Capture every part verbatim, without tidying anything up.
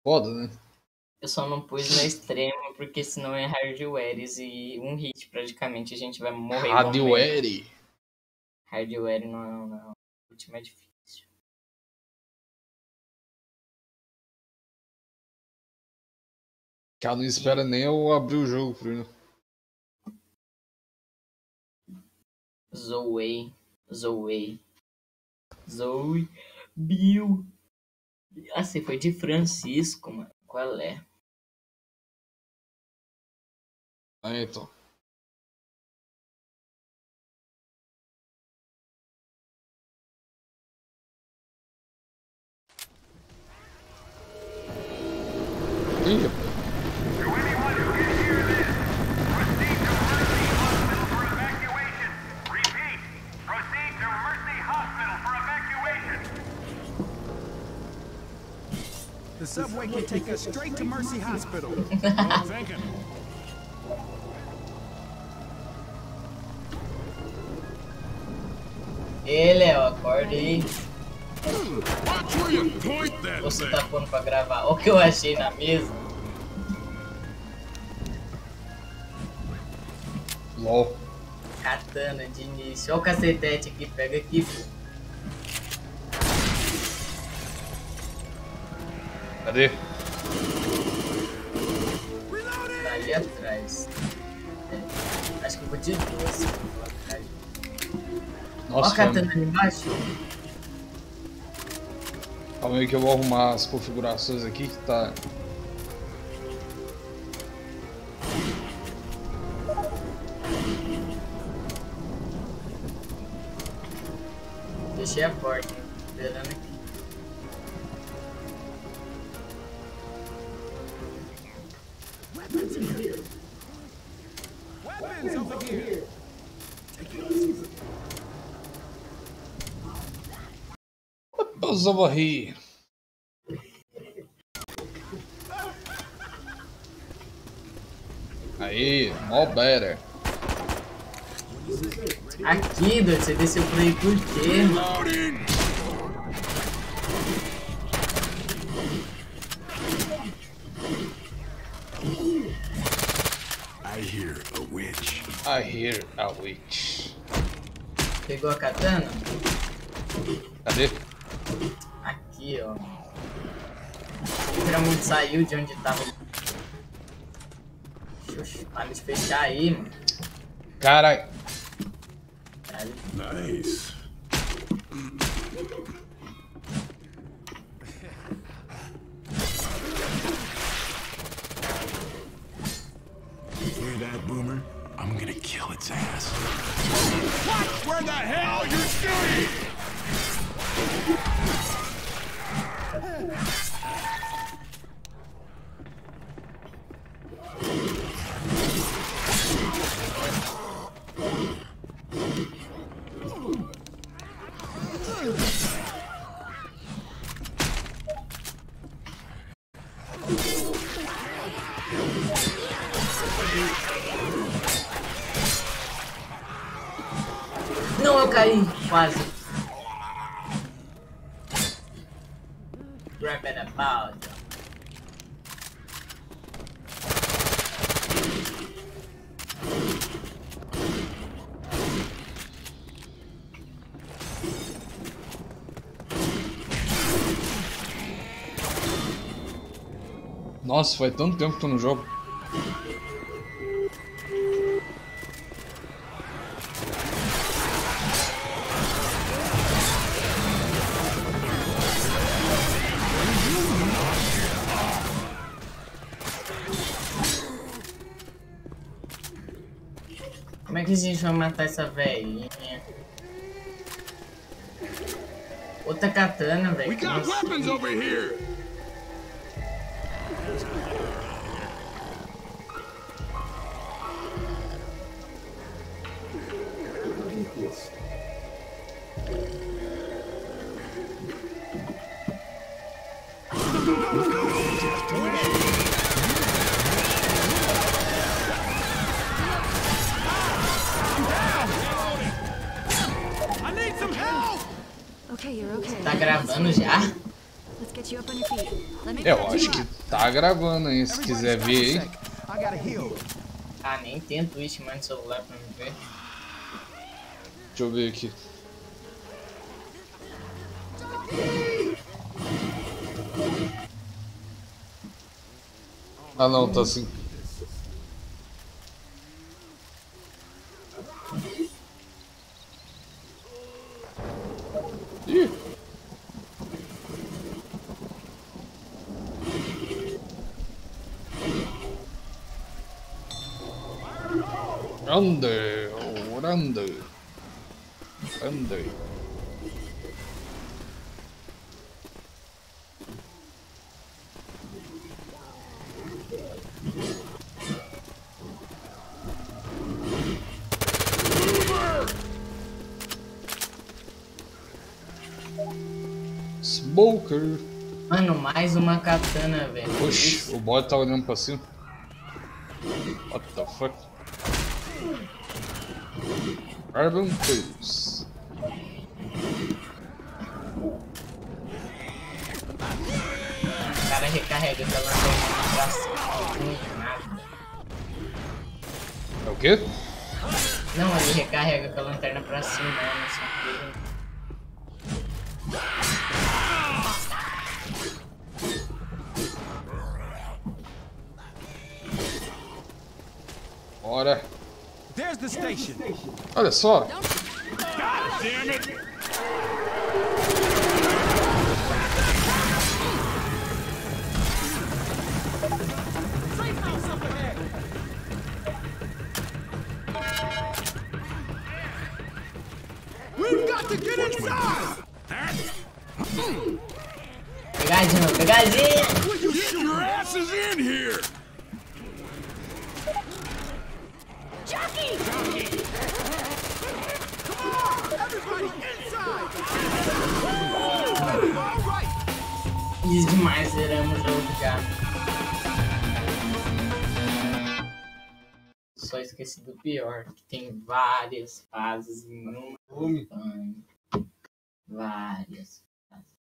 Foda, né? Eu só não pus na extrema, porque senão é hardwares e um hit praticamente a gente vai morrer. Hardware? Hardware não, não. O último é difícil. Cara, não espera nem eu abrir o jogo, Bruno. Zoe. Zoe. Zoe. Bill. Ah, você foi de Francisco, mano. Qual é? Ah, então. Ih, rapaz. The subway can take us straight to Mercy Hospital. Good thinking. Ei, Léo, acorda aí. Watch where you point that Você thing. tá pondo pra gravar. Olha o que eu achei na mesa. LOL. Katana de início. Olha o cacetete aqui, pega aqui. Cadê? Tá ali atrás. É. Acho que eu vou de duas. Olha Nossa, a katana ali embaixo. calma aí que eu vou arrumar as configurações aqui que tá... Deixei a porta, esperando aqui. Weapons over here. Weapons over here. Aí, more better. Aqui, doido, você desceu por aí por quê, mano? I hear a witch. I hear a witch. Pegou a katana? Cadê? Aqui, ó. Literalmente saiu de onde tava. Deixa eu para de fechar aí, mano. Caralho. Nice. Hear that, Boomer? I'm gonna kill its ass. Watch where the hell you're shooting! Não, eu caí, quase. Grab it about. Nossa, faz tanto tempo que tô no jogo. Como é que a gente vai matar essa velhinha? Outra katana, velho. We got weapons over here! Okay, you're okay. Tá gravando já? Let's get get you up on your feet. Let me Eu acho que tá gravando aí, se quiser ver aí. Ah, nem tem Twitch mais no celular pra me ver. Deixa eu ver aqui. Ah não, tá assim. Ih. Ande, ande, ande. Smoker. Mano, mais uma katana, velho. Oxi, o bot tá olhando pra cima. What the fuck? Carbon Tools. O cara recarrega essa lanterna pra cima. Não nada. É o quê? Não, ele recarrega com a lanterna pra cima, né? Nessa Bora. There's the station. Olha só. God damn it! We've got to get inside. Pegadinha, pegadinha! Get your asses in here! Jockey! Come on, everybody inside! All right. Isso demais, zeramos o jogo já. Só esqueci do pior, que tem várias fases em uma campanha. Várias fases.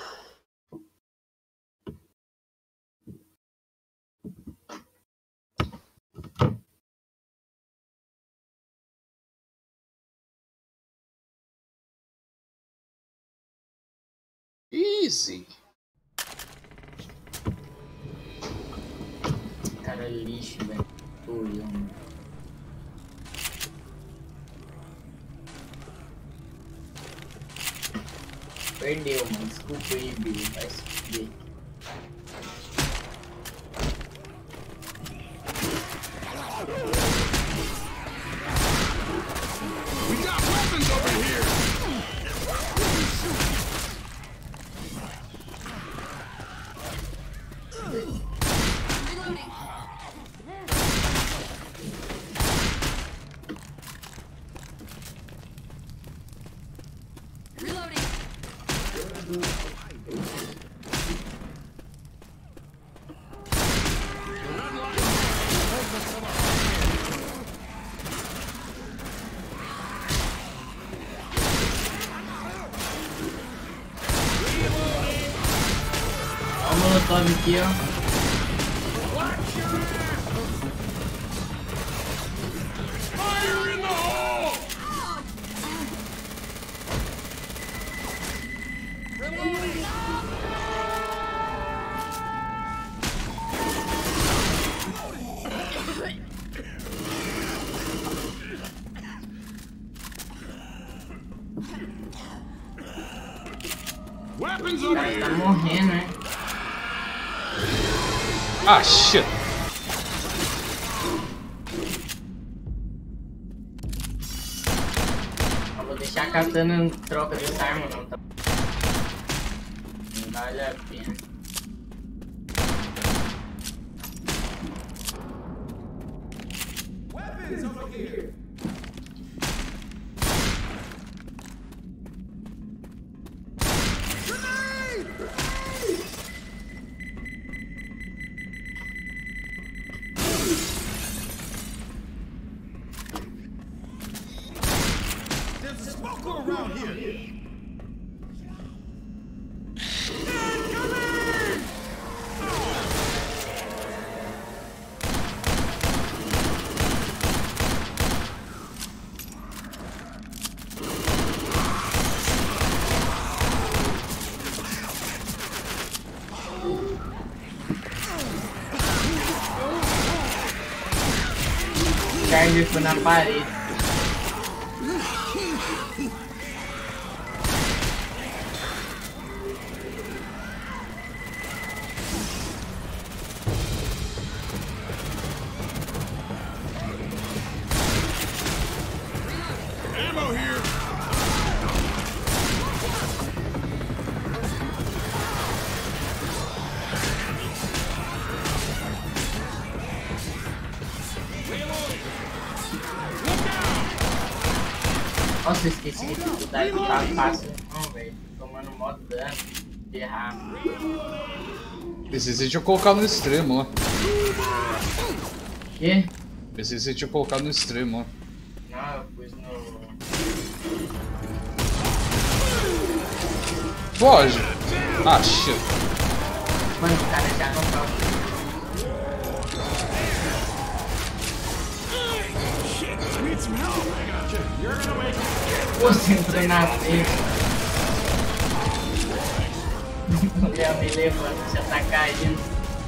Easy. Cara, lixo, velho. Tô olhando. Perdeu, mano. Desculpa aí, Billy. Vai se fuder. We got weapons over here. Reloading. Olha o molotov aqui, ó. Fire in the hole! Weapons O over cara tá here! morrendo, né? Ah, shit. Eu vou deixar a katana em troca dessa arma, não. Tá? Não vale a pena. Weapons over here! There's a smoker around here! Incoming! Charger foi na parede. Ammo here. Nossa, eu esqueci a dificuldade do tá fácil. Não, velho. Tomando mó dano. Errar. Esse você tinha colocado no extremo, ó. Quê? Esse você tinha colocado no extremo, ó. Não, eu pus no... Foge! Ah, shit. Mano, o cara já não tá... Need some help. You're gonna make it. Você entrou na frente. Já me levando, já tá caindo.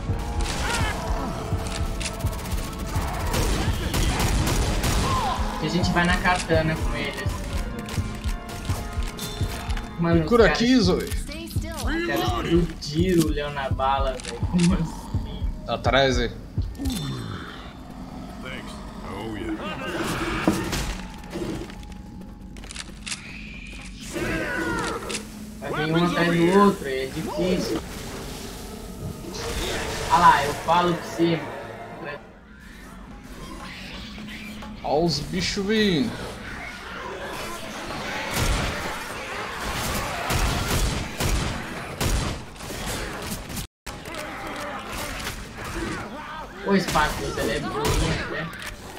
E a gente vai na katana com eles. Mano, Cura os aqui, Zoe. Stay still. caras explodiram o Leão na bala, velho. Como assim? Atrás aí. Thanks. Oh yeah. Vai vir um atrás do outro, é difícil. Ah lá, eu falo de cima. Olha os bichos vindo. O espaço do ele é bonito, né?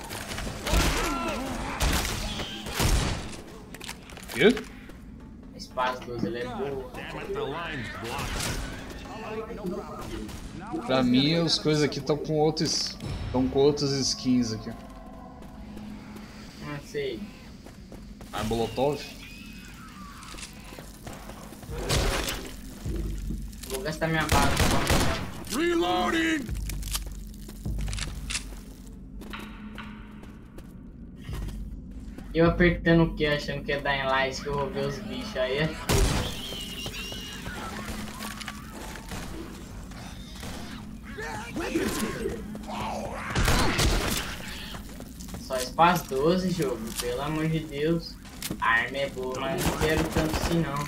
Quê? O espaço do ele é boa. Damn it, the line's blocked. Pra mim, as coisas aqui estão com outros. Estão com outras skins aqui. Não sei. Ah, Molotov? Vou gastar minha bala. Reloading. Eu apertando o que, achando que é dar em light que eu vou ver os bichos aí. É fogo. Só espaço doze, jogo, pelo amor de Deus. A arma é boa, mas não quero tanto assim não.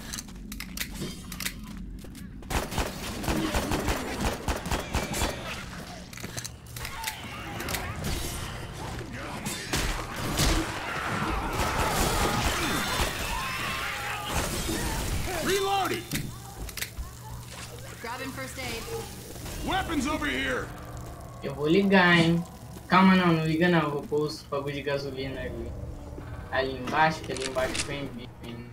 Reloading. Grabbing first aid. Weapons over here. Eu vou ligar, hein. Calma não, não liga não, eu vou pôr os bagulho de gasolina ali. Ali embaixo, que ali embaixo foi em bico ainda.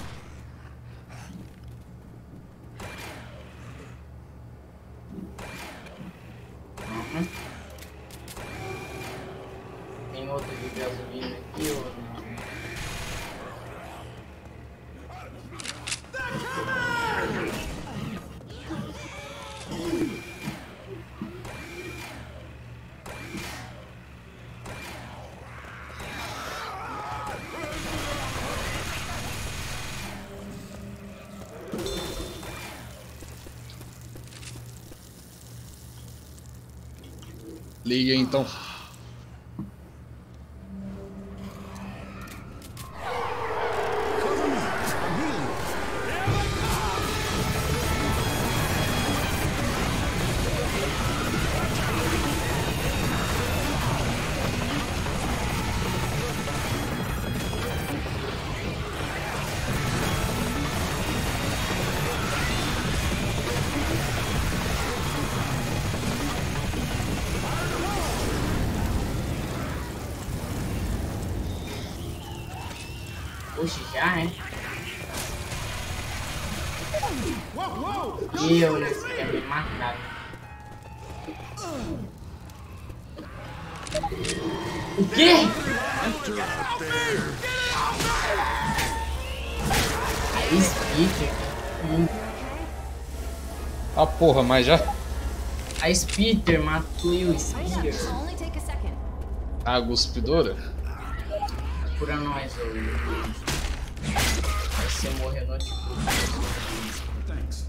Uhum. Tem outro de gasolina aqui ou não? Liga aí, então. Oxe, já, é? E eu nesse quer me matar. O quê? Speaker. Hum. Ah, porra, mas já. A Spitter matou o Speaker. Only take a second. A cuspidora? Cura nós, ô. Aí você morreu no tipo. Thanks.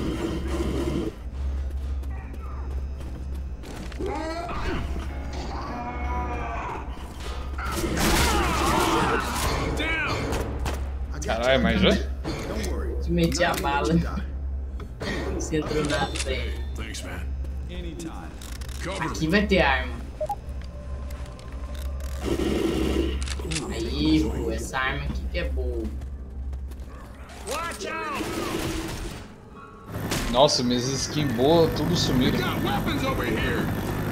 Caralho, mas já? Te meti a bala. Você entrou na frente. Thanks, man. Anytime. Cover Aqui vai ter arma. Aí, pô, essa arma aqui que é boa. Watch out! Nossa, minhas skins boas, tudo sumiram. Got weapons over here.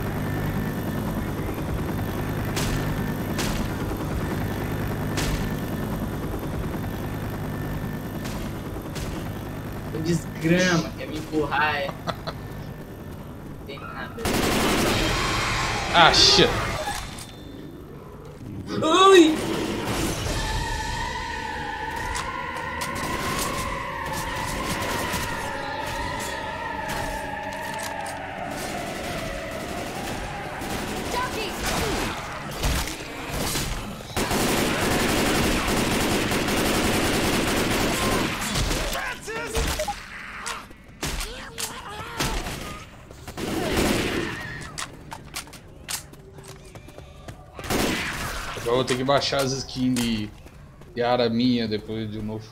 O desgrama, quer me empurrar, é. Não tem nada. Ah, shit. Ui! Jockey! Eu vou ter que baixar as skins de Yara minha depois de novo.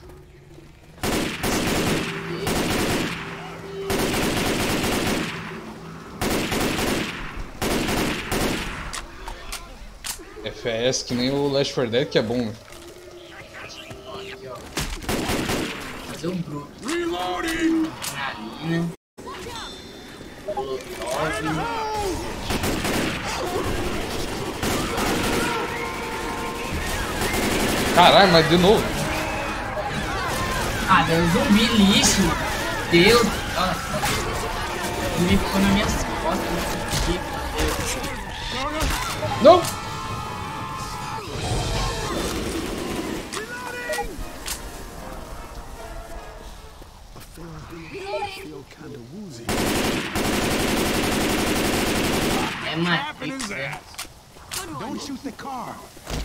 F S que nem o Last four Dead, que é bom, né? Aqui, ó. Fazer um bruto. Reloading! Adrenalina. Molotov. Caralho, mas de novo. Ah, deu um zumbi lixo. Deus. Nossa. O zumbi ficou nas minhas costas. Deus. Não! É Matrix, né? Don't shoot the car.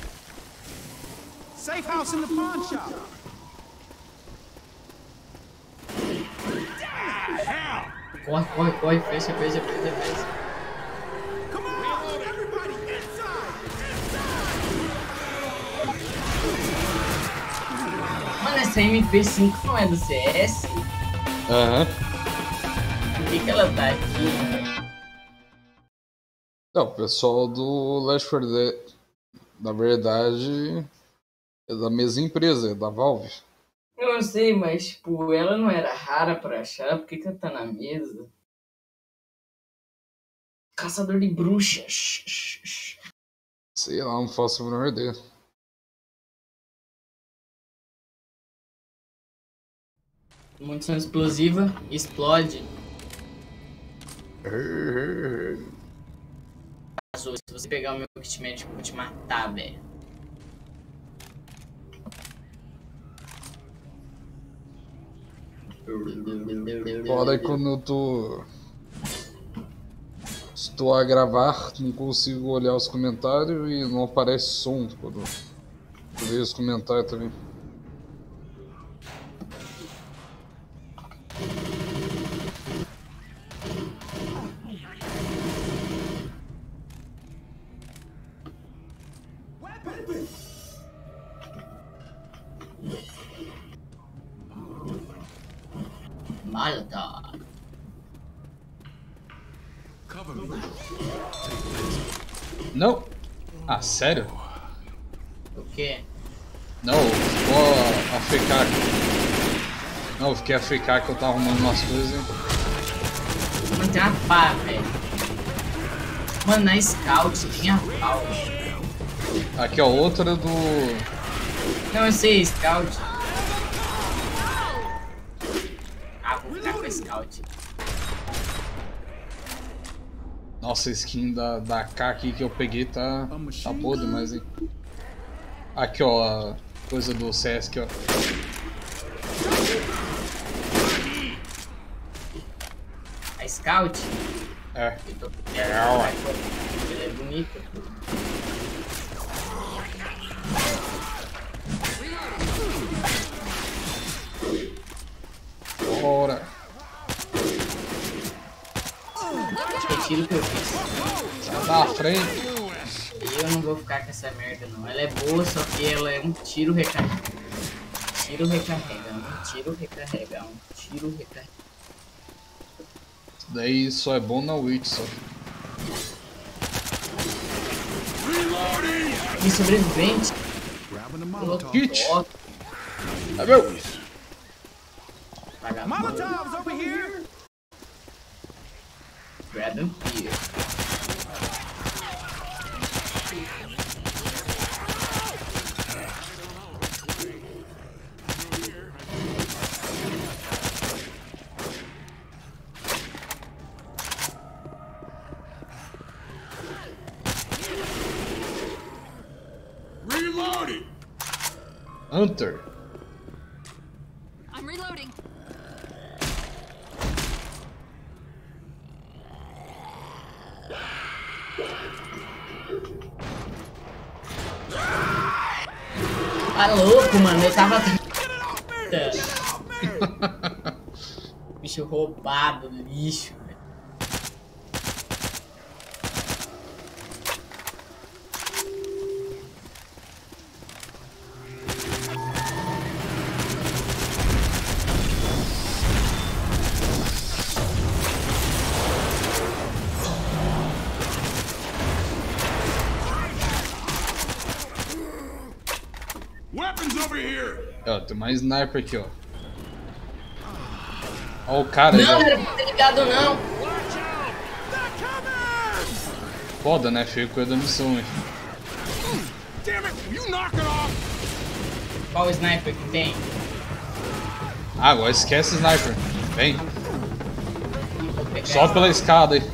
Safe house in the pawn shop. Hell! Corre, corre, corre. Fecha, fecha, fecha, fecha. Come on, everybody inside! Mano, essa M P cinco não é do C S? Aham. Por que que ela tá aqui? Não, o pessoal do Last four Dead, na verdade, é da mesma empresa, é da Valve. Eu não sei, mas tipo, ela não era rara pra achar. Por que que ela tá na mesa? Caçador de bruxas. Sei lá, não faço a menor ideia. Munição explosiva, explode. Azul, se você pegar o meu kit médico, eu vou te matar, velho. Fora é quando eu tô. Estou a gravar, não consigo olhar os comentários e não aparece som quando eu vejo os comentários também. Malta. Cover me. Não! Ah, sério? O quê? Não, ficou a F K. Não, eu fiquei a F K que eu tava arrumando umas coisas. Mano, tem uma pá, velho. Mano, na Scout tinha pau. Aqui, ó, outra do. Não, eu sei, Scout. Ah, vou ficar com a Scout. Nossa, a skin da, da K aqui que eu peguei tá, tá podre, mas hein. Aqui, ó, a coisa do C S aqui, ó. A Scout? É. Eu tô... Ela é bonita. Retiro o que eu fiz. Sai da frente. Eu não vou ficar com essa merda não. Ela é boa, só que ela é um tiro recarrega. Tiro recarrega, um tiro recarrega, um tiro recarrega. Isso daí só é bom na Witch só. E sobrevivente. Kit. É meu. Molotovs over here. Grab and peel. Reloading. Hunter. I'm reloading. Tá louco, mano. Eu tava. Bicho roubado, lixo. Weapons over here. Ó, tem mais sniper aqui, ó. Ó o cara aí, Não, ó. não era pra ter ligado, não. Foda, né? Feio coisa da missão, hein? Damn it! You knock it off. Qual sniper que tem? Ah, agora esquece sniper. Vem. Vou pegar Só pela escada aí.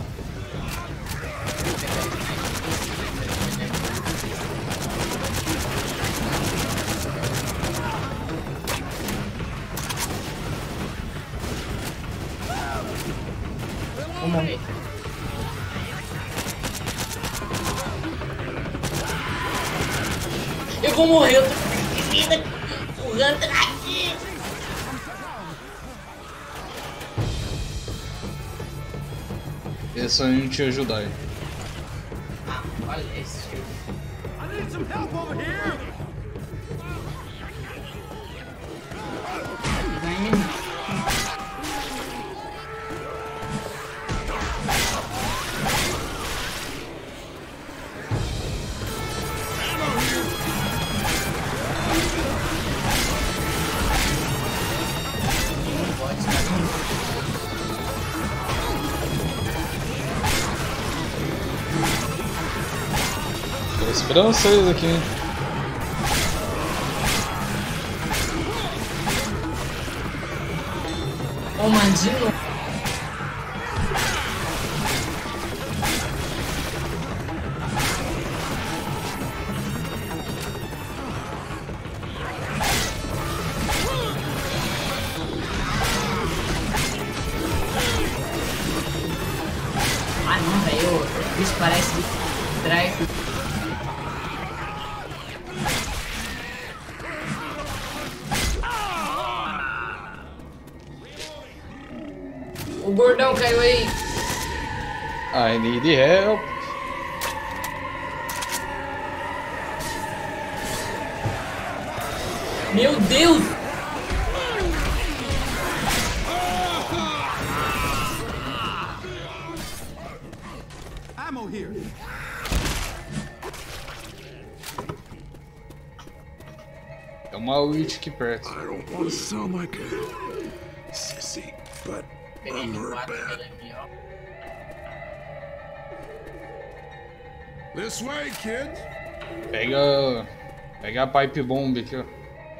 Vou morrer. Eu vou morrer, eu tô com vida. O Hunter aqui. Esse aí a gente ia ajudar aí. Ah, olha esse filme. I need some help over here. Vai me. Tô esperando vocês aqui, hein? Ô, Mandinho. Ah, não, velho. O bicho parece drive. O gordão caiu aí. I need help. Meu Deus! Ammo here. É uma Witch aqui perto. I don't want to sound like a sissy, but Peguei I'm de hurt quatro bad. dele aqui, ó. This way, kids. Pega. Pega a pipe bomb aqui, ó.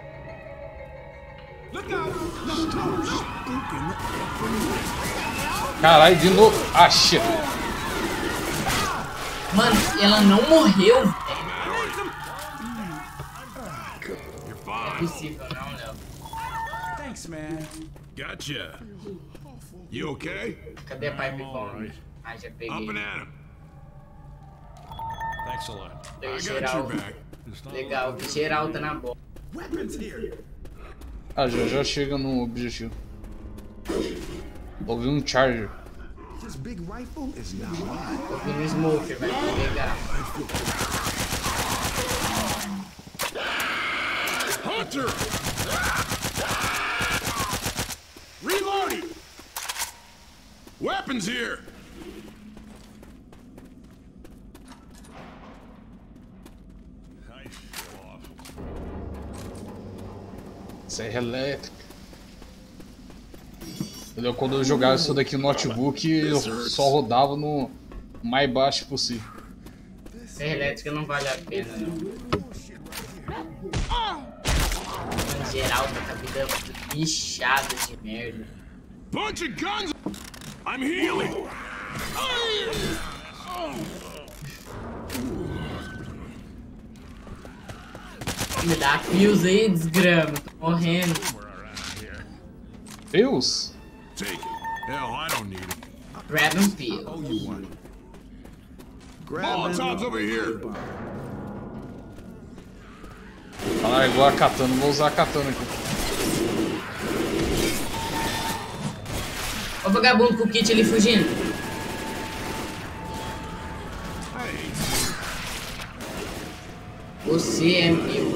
Look out! No, no, spooking. Caralho, de novo. Ah, shit. Mano, ela não morreu. You're É fine. possível, não, Léo. Thanks, man. Gotcha. You okay? Cadê a pipe bomb? Ah, já Up peguei. and at 'em. Thanks a lot. I Peguei got geral. your back. Legal, que geral tá na bola. Weapons here. Ah, já já chega no objetivo. Ouvi um charger. This big rifle is not mine. Tô vindo smoke, vai pegar. Hunter! Reloading! Weapons here! Serra elétrica. Eu, quando eu jogava isso daqui no notebook, eu só rodava no mais baixo possível. Serra elétrica não vale a pena, não. Em geral, tá com a vida bichada de merda. Bunch of guns! I'm healing! Me dá fios aí, desgrama. Tô morrendo. Fios? Take it. Hell, I don't need it. Grab and peel. Oh, you want it. Molotovs over here! Ah, igual a katana. Vou usar a katana aqui. Ó o vagabundo com o kit ali fugindo. Você é meu.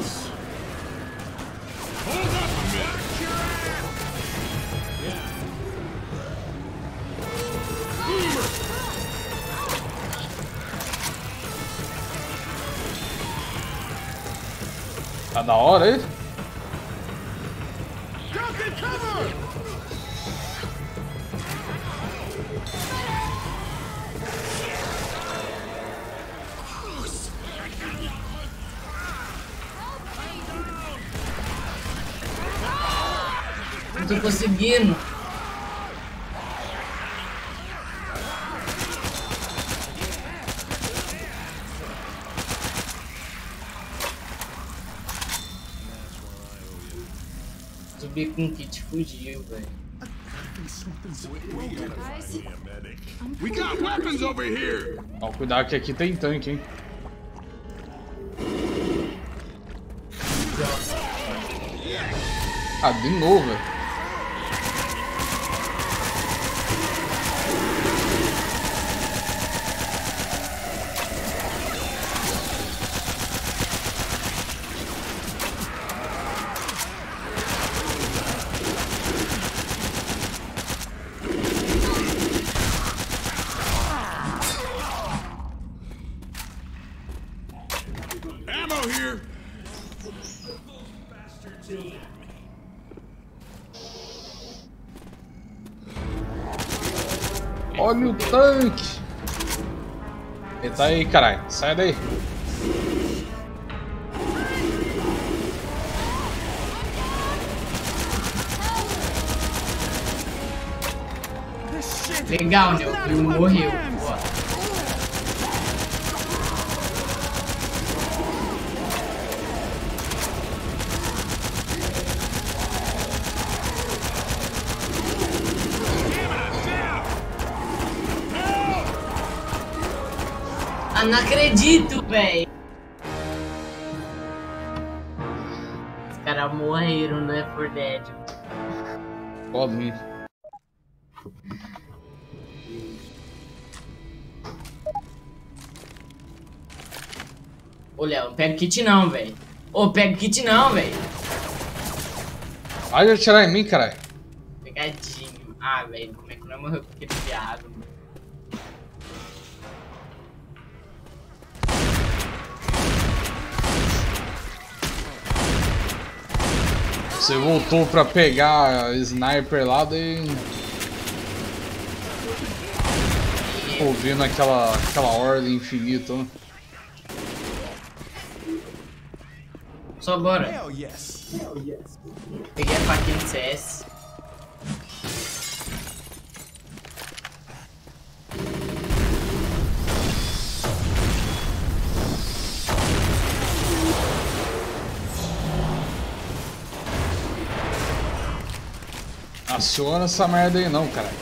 Tá da hora, hein? Não tô conseguindo. Subi com o kit fugiu, velho. We got weapons over here! Ó, cuidado que aqui tem tanque, hein? Ah, de novo, velho. Ammo here! Olha o tanque! Ele tá aí, caralho. Sai daí. Legal, né? O Bill morreu. Ó. Ah, não acredito, velho. Os caras morreram no Left four Dead. Pode vir. Ô, Léo, não pega o kit não, velho. Ô, pega o kit não, velho. Vai atirar em mim, caralho. Pegadinho. Ah, velho, como é que não morreu com aquele viado, mano? Você voltou pra pegar sniper lá, daí... ouvindo aquela, aquela ordem infinita, né? Só bora. Hell yes! Peguei a faquinha de C S. Aciona essa merda aí não, cara.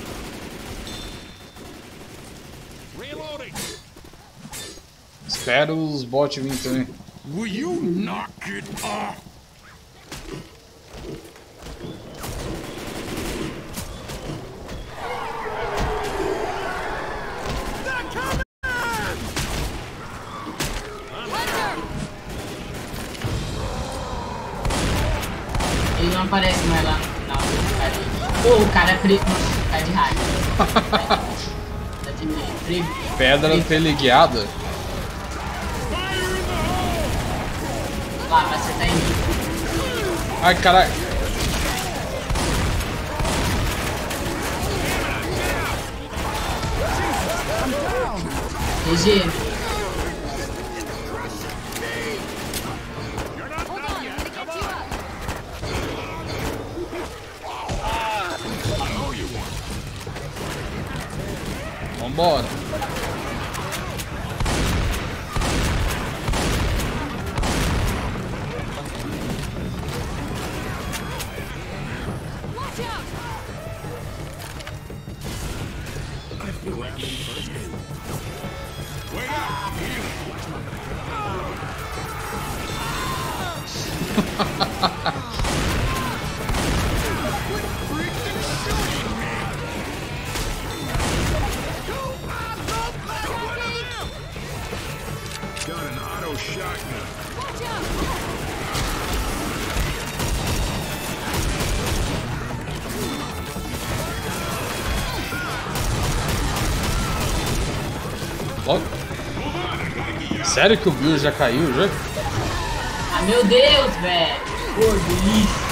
Espero os bots virem também. Will you knock it off? aparece mais lá no final do cara. Pô, o cara é preto. Nossa, cara de raio. Tá de preto. Pedra teleguiada. Lá, vai acertar em mim. Ai, caralho. G G. Vambora. Got an auto shotgun. Ó. Sério que o Bill já caiu já? Ah, meu Deus, velho. Gordo lixo.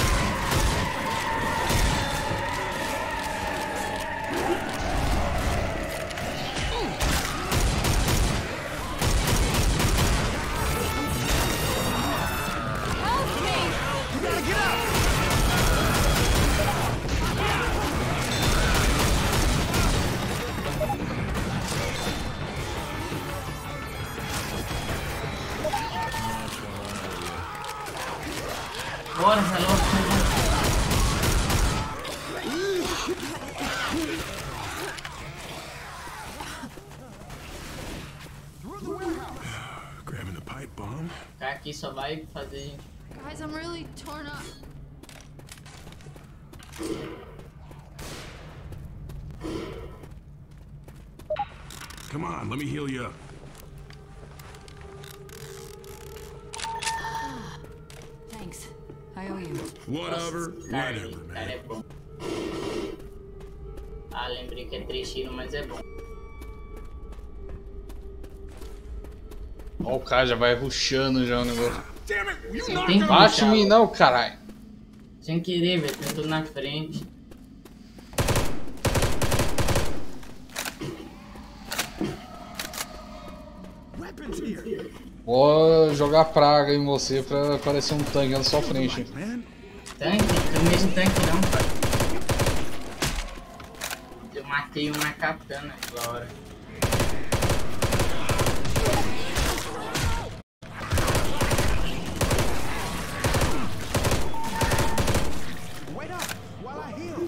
Bora, tá louco. Grabbing the pipe bomb. O cara aqui só vai fazer gente. Guys, I'm really torn up. Come on, let me heal you up. Thanks. I owe you. Whatever, Nossa, cara, whatever, cara é man. bom. Ah, lembrei que é trechinho, mas é bom. Ó, o cara já vai rushando já o negócio. Damn it, you Você knocked tem him. que Bate em rushar, mim não, caralho. sem querer, velho. Tem tudo na frente. Weapons here. Vou jogar praga em você pra aparecer um tanque na sua frente. Man, Tanque? Eu mesmo tanque não, pai. Eu matei um na katana aquela hora. wait up while I heal.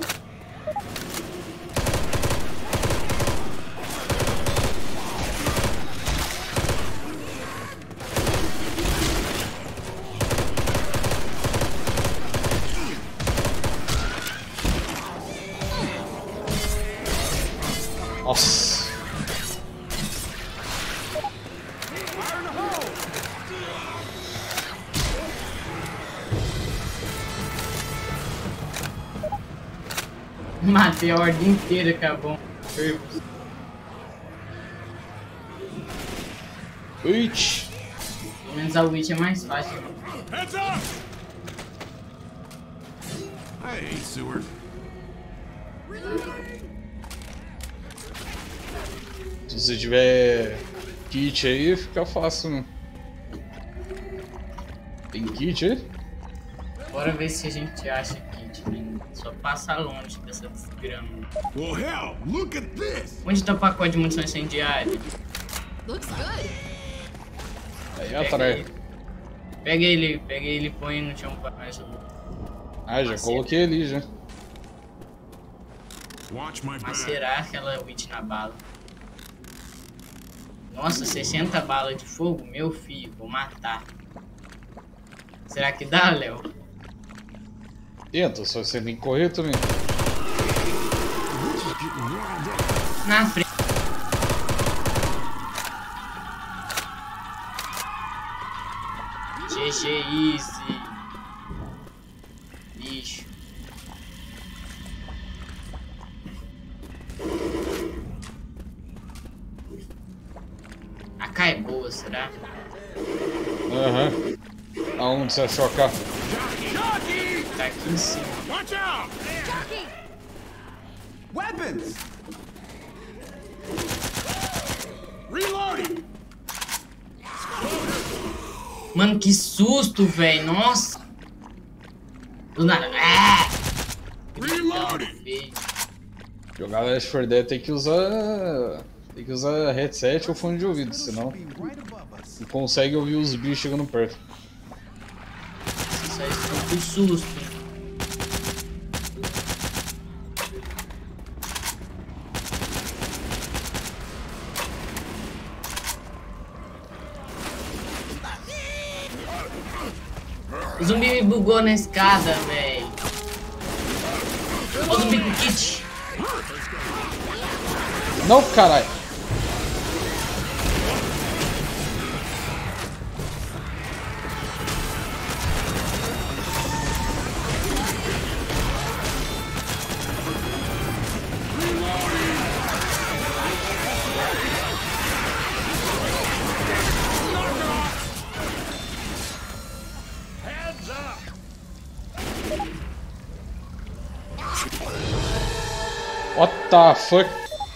Nossa. Matei a ordem inteira, acabou. Fervos. Witch. Pelo menos a Witch é mais fácil. Heads up! Hey, Seward. Se você tiver kit aí, fica fácil, né? Tem kit aí? Bora ver se a gente acha kit, né? Só passa longe dessa desgrama. Well, hell, look at this. Onde tá o pacote de munição incendiária? Looks good. Aí Pega atrás. ele. Pega ele, pega ele e põe no chão pra mais. Ah, já coloquei ali já. Watch my back. Macerar aquela Witch na bala. Nossa, sessenta balas de fogo? Meu filho, vou matar. Será que dá, Léo? Tenta, só você tem que correr também. Na frente. G G easy. Bicho. K é boa, será? Aham. Uhum. Aonde você achou a K? Tá aqui em cima. Watch out! Weapons! Reloading! Mano, que susto, velho. Nossa. Do nada. Ah! Reloading! Jogar Left four Dead tem que usar. Tem que usar headset ou fone de ouvido, senão não consegue ouvir os bichos chegando perto. Isso aí foi um susto. O zumbi me bugou na escada, velho. Olha o zumbi com kit. Não, caralho! What the fuck?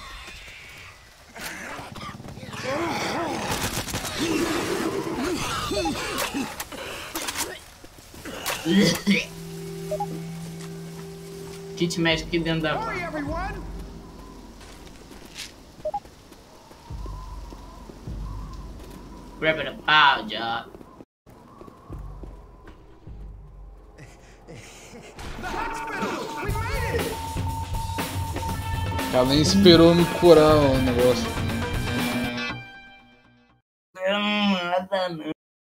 Kit médico aqui dentro da van. Hurry, everyone! Grab it a pow job. The hospital! We made it! Ela nem esperou me curar o negócio. Não, nada não.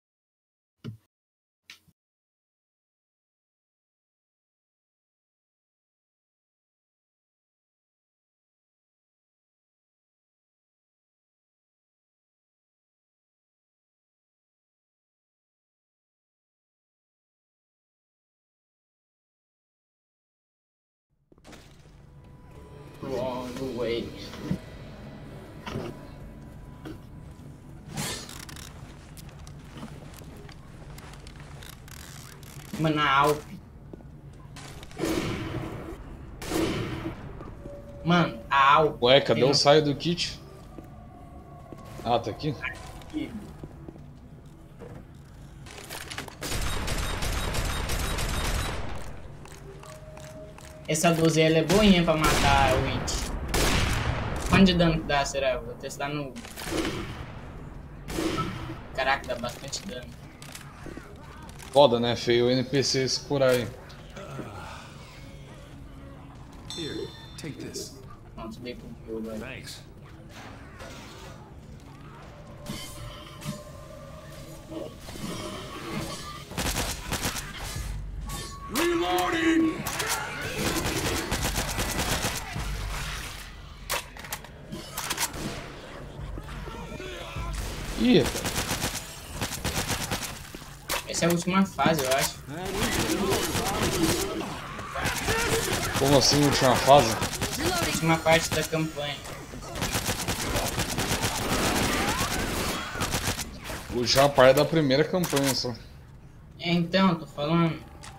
Wrong way. Mano, a Alp. Mano, a Alp. Ué, cadê o saio do kit? Ah, tá aqui? Essa doze ela é boinha pra matar o It. Quanto de dano que dá, será? Vou testar no... Caraca, dá bastante dano. Foda, né? Feio o N P C se curar aí. Here, take this. Pronto, dei pro jogo agora. Thanks. Reloading! Ih, Essa é a última fase, eu acho. como assim última fase? A última parte da campanha. Última parte da primeira campanha só. É, então, tô falando.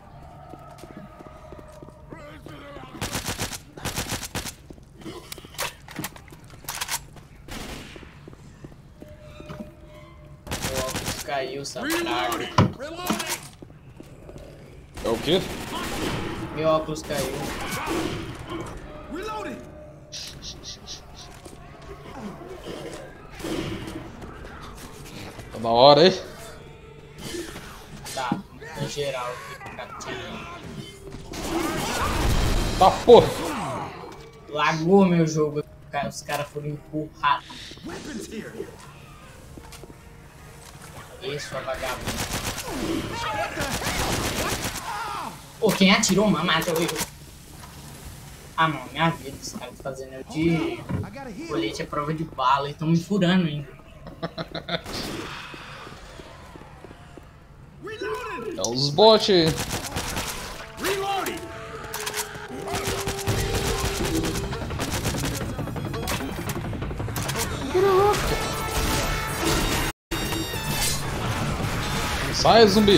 O óculos caiu, safado. Reloading! É o quê? Meu óculos caiu. Reloading! Tá da hora aí? Tá, no geral aqui, catinho. Tá porra! Lagou meu jogo, os caras foram empurrados. Weapons here! Isso, a vagabundo. Pô, quem atirou uma mata eu. Ah, não, minha vida, os caras fazendo eu de I gotta heal! colete à prova de bala e estão me furando ainda. Reloading! É os bots aí. Reloading! Sai, zumbi!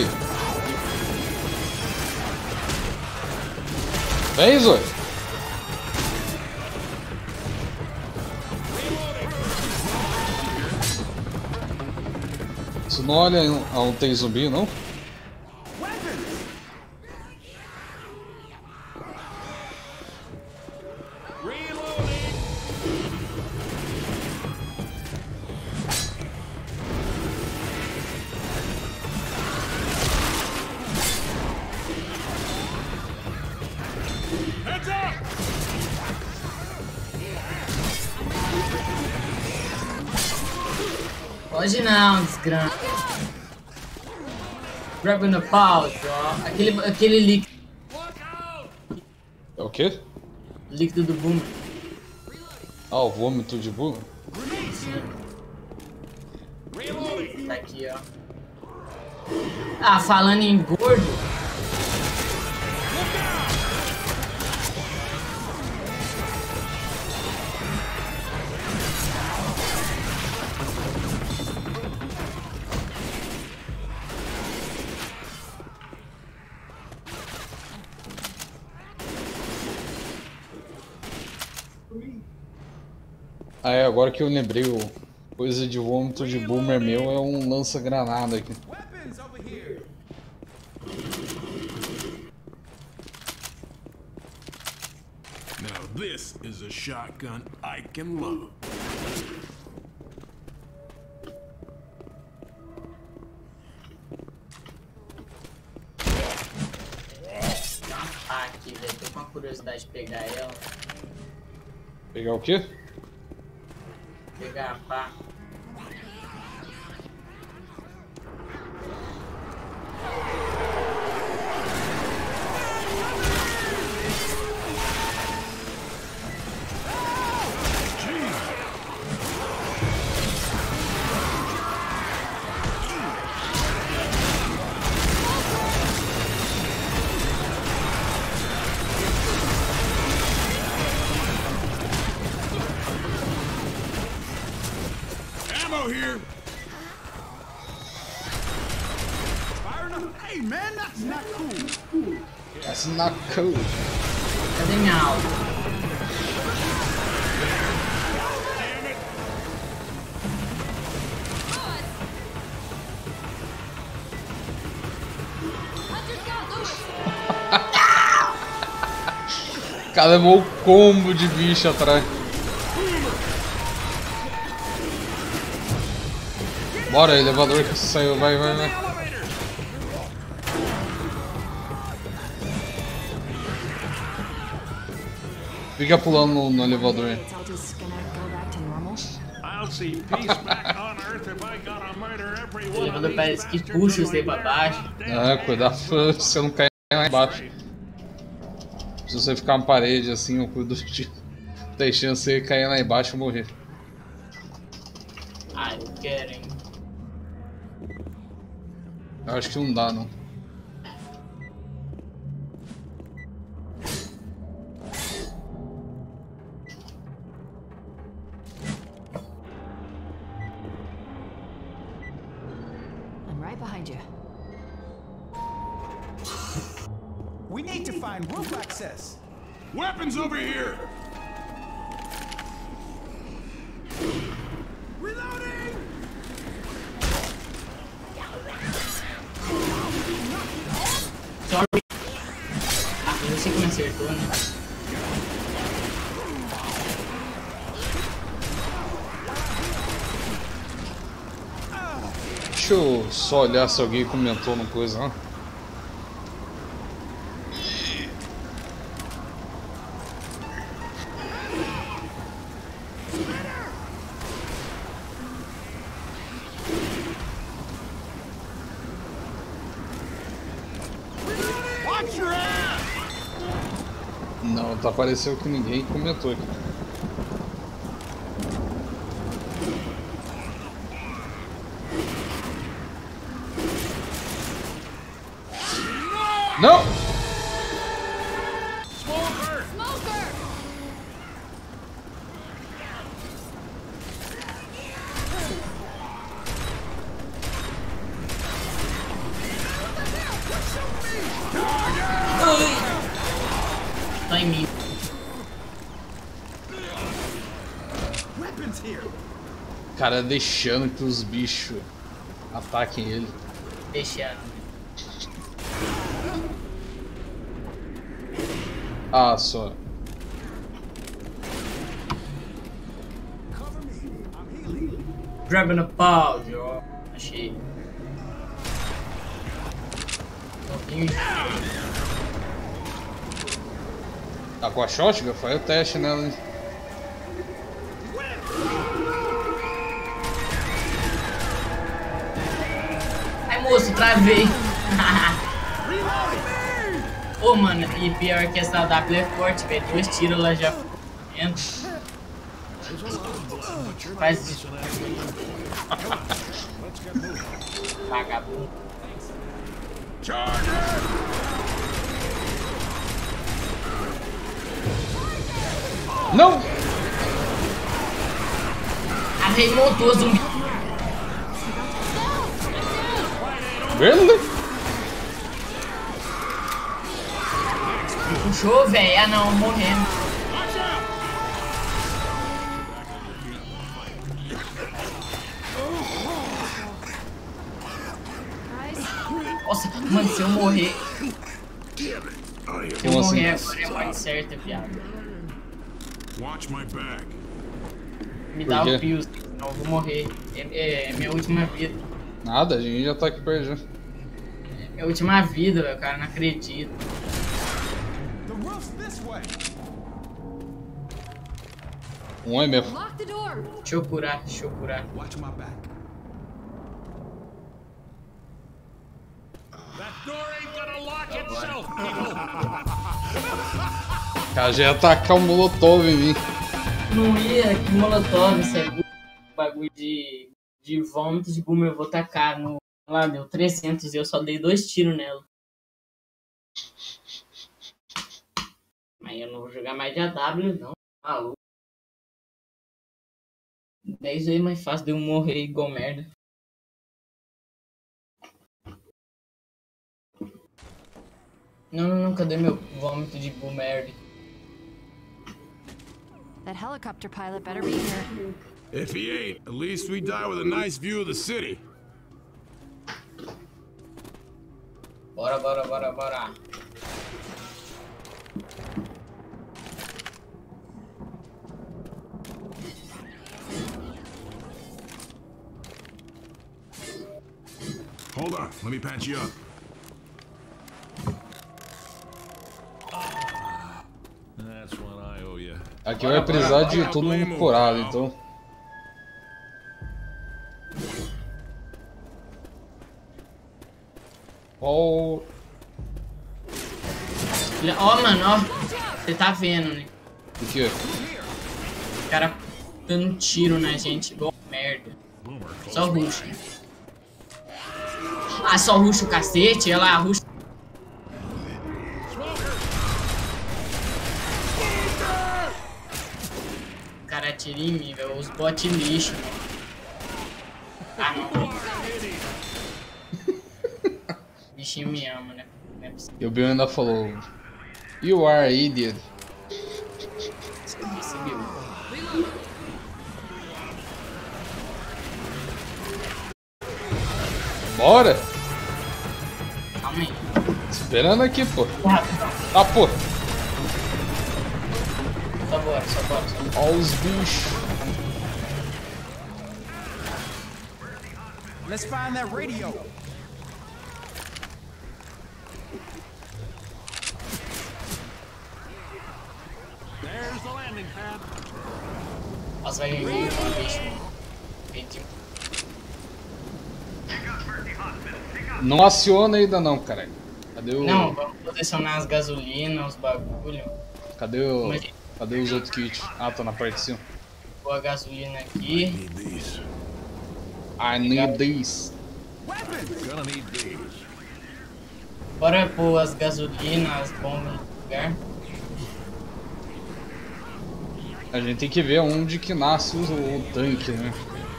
Vem, Zoe! Você não olha aonde tem zumbi, não? Pode não, desgrama. Grab no pause, ó. Aquele, aquele líquido. É o quê? Líquido do boom. Ah, o vômito de boomer? Tá aqui, ó. Ah, falando em gordo. Ah, é, agora que eu lembrei, o coisa de vômito de boomer meu é um lança-granada aqui. Weapons over here. Now this is a shotgun I can love. Ah, aqui, velho. Tô com uma curiosidade de pegar ela. Pegar o quê? Pegar a pá. Ammo here. Fire enough. Hey, man, that's not cool. That's not cool. Cadê minha aula? O cara levou o combo de bicho atrás. Bora, elevador que saiu, vai, vai, vai. Fica pulando no, no elevador aí. It's all just gonna go back to normal. I'll see peace back on Earth if I gotta murder every O one of elevador parece que puxa você pra baixo. É, cuidado pra você não cair lá embaixo. Se você ficar na parede assim, eu cuido de. Tem chance de você cair lá embaixo e morrer. Ah, eu quero, hein. Eu acho que não dá, não. I'm right behind you. We need to find roof access. Weapons over here. Reloading! Sorry. Ah, você que me acertou, né? Deixa eu só olhar se alguém comentou uma coisa, né? Watch your ass. Não, tá parecendo que ninguém comentou aqui. Não! Smoker. Smoker! weapons here. O cara deixando que os bichos ataquem ele. Deixando. Ah, só. Cover me. I'm healing. Grabbing a pause, ó. Achei. Pouquinho. Tá com a shotgun? Foi o teste nela, hein? Ai, moço, travei. Ô, mano, e pior que essa W é forte, velho. Dois tiros ela já entra. Faz isso. Vagabundo. Não! Arremotou zumbi. Really? Me puxou, velho. Ah, não, morrendo. Nossa, mano, se eu morrer. Se eu Como morrer assim? agora é a morte certa, viado. Watch my back. Me dá Por quê? o Pius, senão eu vou morrer. É, é, é minha última vida. Nada, a gente já tá aqui perto já. É minha última vida, velho. Cara, não acredito. The roof's this way. Um é mesmo. Lock the door. Deixa eu curar, deixa eu curar. Watch my back. That door ain't gonna lock itself, people. O cara já ia atacar o molotov em mim. Não ia, que molotov, isso é bagulho de, de vômito de boomer. Eu vou tacar no. Lá deu trezentos e eu só dei dois tiros nela. Mas eu não vou jogar mais de A W, não. Maluco. dez vezes mais fácil de eu morrer igual merda. Não, não, não, cadê meu vômito de boomer? That helicopter pilot better be here. If he ain't, at least we die with a nice view of the city. Bora, bora, bora, bora. Hold on, let me patch you up. That's one I owe you. Aqui vai precisar de todo mundo curado, então. Ó. Ó, mano, ó. Você tá vendo, né? O que? O cara dando tiro na gente igual merda. Só ruxa. Ah, só ruxa o cacete, ela ruxa. O cara atira em mim, velho. Os bots lixo. Ah, não. O bichinho me ama, né? Não é possível. E o Bill ainda falou: You are idiot. Esse Bill. Bora! Calma aí. Esperando aqui, pô. Rápido. Ah, pô. Só bora, só bora, só bora. Ó os bichos. Let's find that radio. There's the landing pad. Nossa, vai vir um bicho. Entendi. Não aciona ainda não, caralho. Cadê o. Não, vamos posicionar as gasolinas, os bagulho. Cadê o. Mas- Cadê os outros kits? Ah, tá na parte de cima. Pôr a gasolina aqui. Need these. I need this. Gonna need these. Bora pôr as gasolinas, as bombas no lugar. A gente tem que ver onde que nasce o, o tanque, né?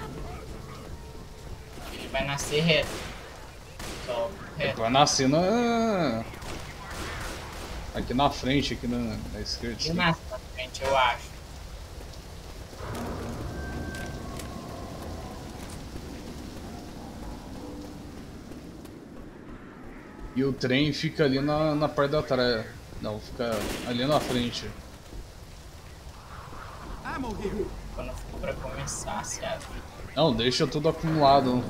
Ele vai nascer reto. Só reto. Vai nascer na. Aqui na frente, aqui na, na esquerda. Ele nasce na frente, eu acho. E o trem fica ali na, na parte da trás. Não, fica ali na frente. Ammo here. Quando for pra começar, se abre. Não, deixa tudo acumulado.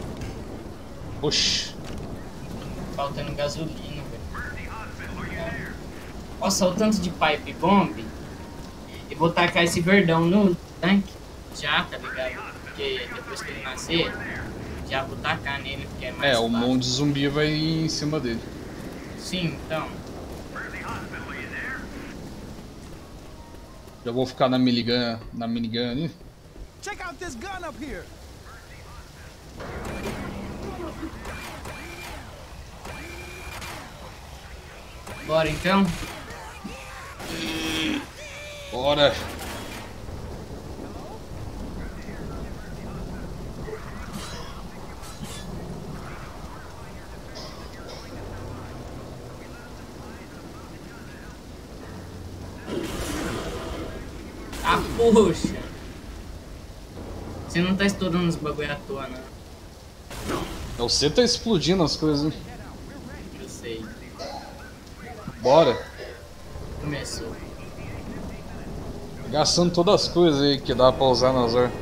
Oxi. Faltando gasolina, velho. Nossa, o tanto de pipe bomb. Eu vou tacar esse verdão no tanque. Já, tá ligado? Porque depois que ele nascer, já vou tacar nele, porque é mais É, o fácil. monte de zumbi vai em cima dele. Sim, então. Já vou ficar na minigun, na minigun ali. Check out this gun up here. Bora então. Bora! Ah, poxa. Você não tá estourando os bagulho à toa, não. Você tá explodindo as coisas. Eu sei. Bora! Começou. Gastando todas as coisas aí que dá pra usar nas horas.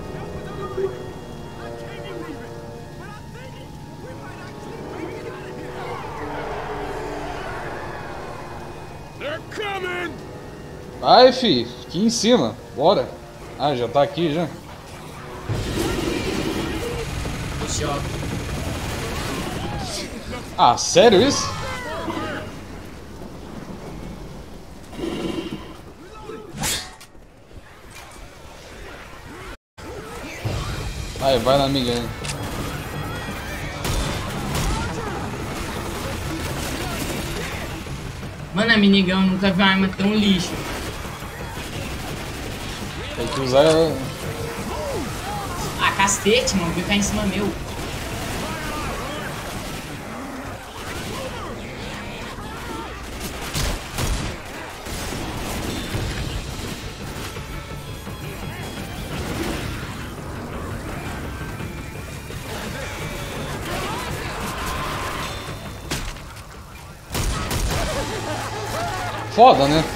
They're coming! Vai, fi, aqui em cima, bora. Ah, já tá aqui já. O choque. Ah, sério isso? Vai, vai na amiga aí. Mano, a minigão nunca vi uma arma tão lixo. Tem que usar. Ah, cacete, mano. Veio cair em cima meu. Foda, né?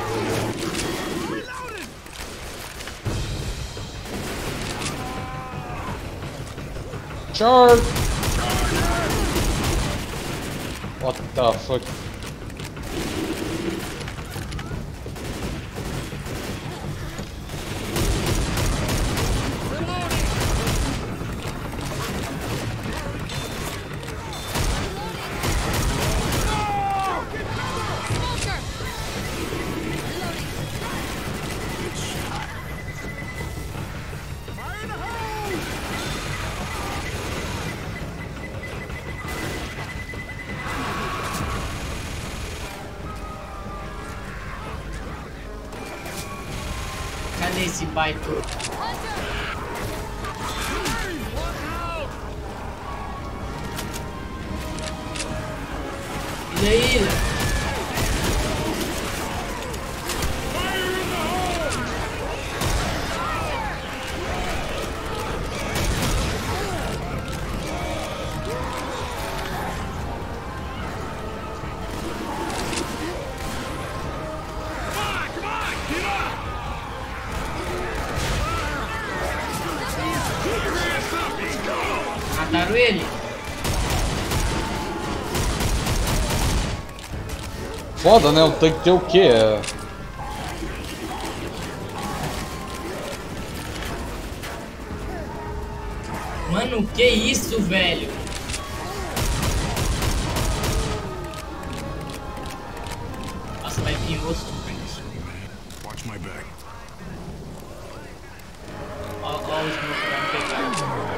Charge! What the fuck? Cadê esse baito? E aí? Mataram ele? Foda, né? Tem que ter o quê? É... Mano, que isso, velho? Nossa, vai vir osso. Watch my back. Ó, ó o smoke vai me pegar.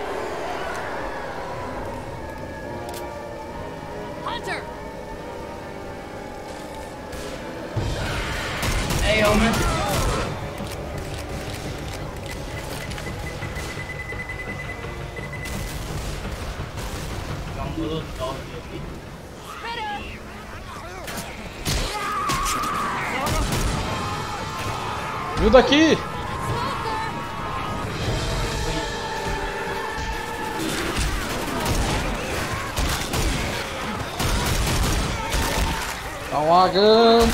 Hunter! É eu, né? Dá um molotov aqui. Viu daqui? lagando.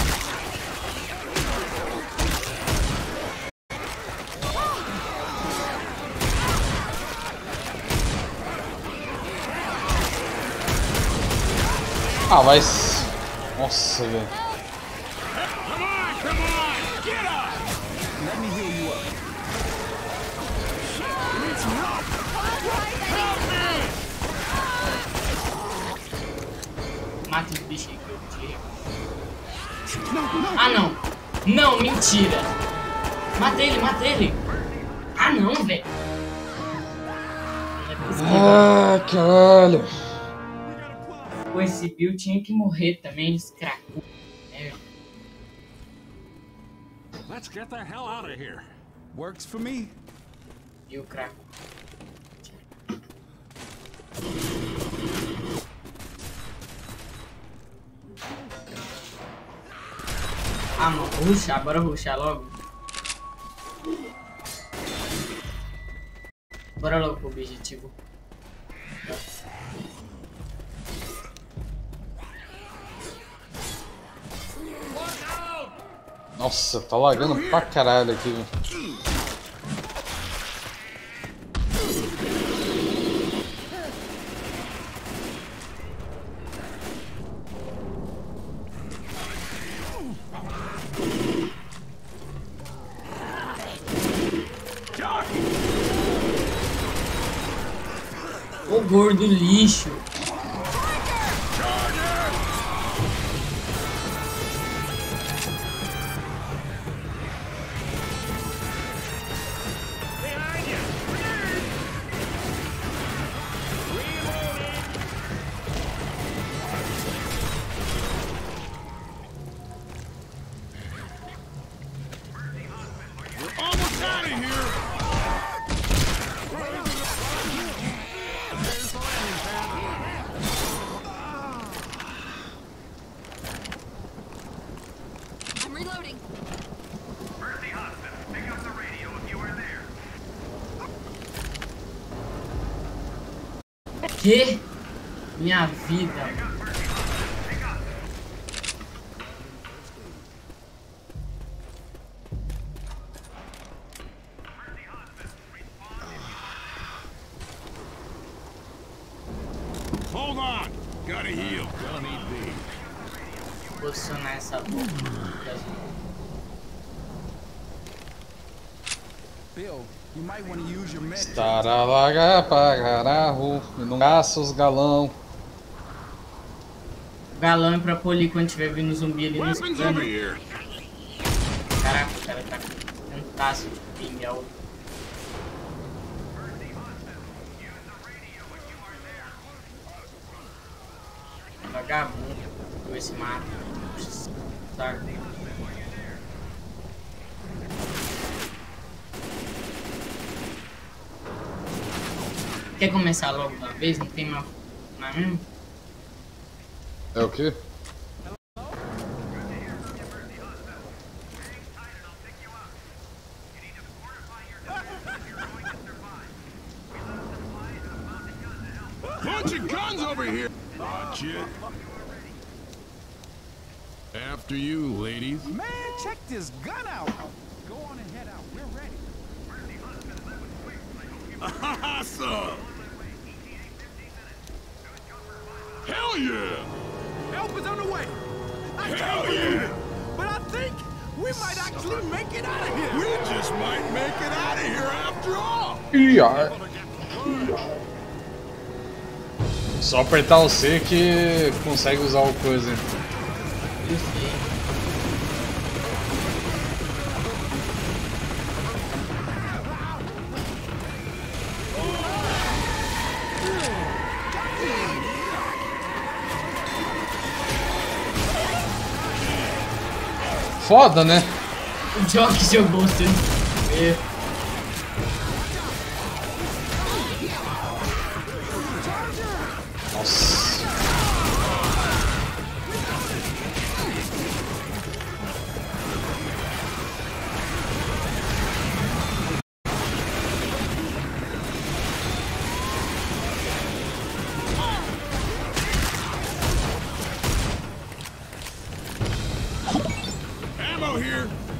Ah, vai. Nossa, velho. Come on, come on! Get up! Let me heal you up. Mata os bichos aí que eu tiro. Ah, não. Não, mentira. Mata ele, mata ele. Ah, não, velho. Ah, caralho. Pô, esse Bill tinha que morrer também, esse cracudo. É. Let's get the hell out of here. Works for me. E o craco. Ah, mano, vou rushar, bora rushar logo. Bora logo pro objetivo. Nossa, tá lagando pra caralho aqui, velho. Ô gordo lixo. Almost out of here! I'm reloading. Mercy Hospital, pick up the radio if you are there. Que? Minha vida. Hold on! Gotta heal. Gonna need these. Posicionar essa boca. Bill, you might want to use your med. Taralaga pra caralho. E não gasta os galão. O galão é pra polir quando tiver vindo zumbi ali no Weapons over escano. here! Caraca, o cara tá com um taço de pingal. Vagabundo, com esse mato. Saco. Quer começar logo de uma vez? Não tem mais. Não é mesmo? É o quê? Bunch of guns over here! Watch it. After you, ladies. Man, check this gun out. Go on and head out. We're ready. Awesome! Hell yeah! Help is on the way. I Hell can't believe yeah! it, but I think we might actually make it out of here. We just might make it out of here after all! Pior. Só apertar o C que consegue usar o coisa. Eu sei. Foda, né? O Jock jogou sem ver. Nossa.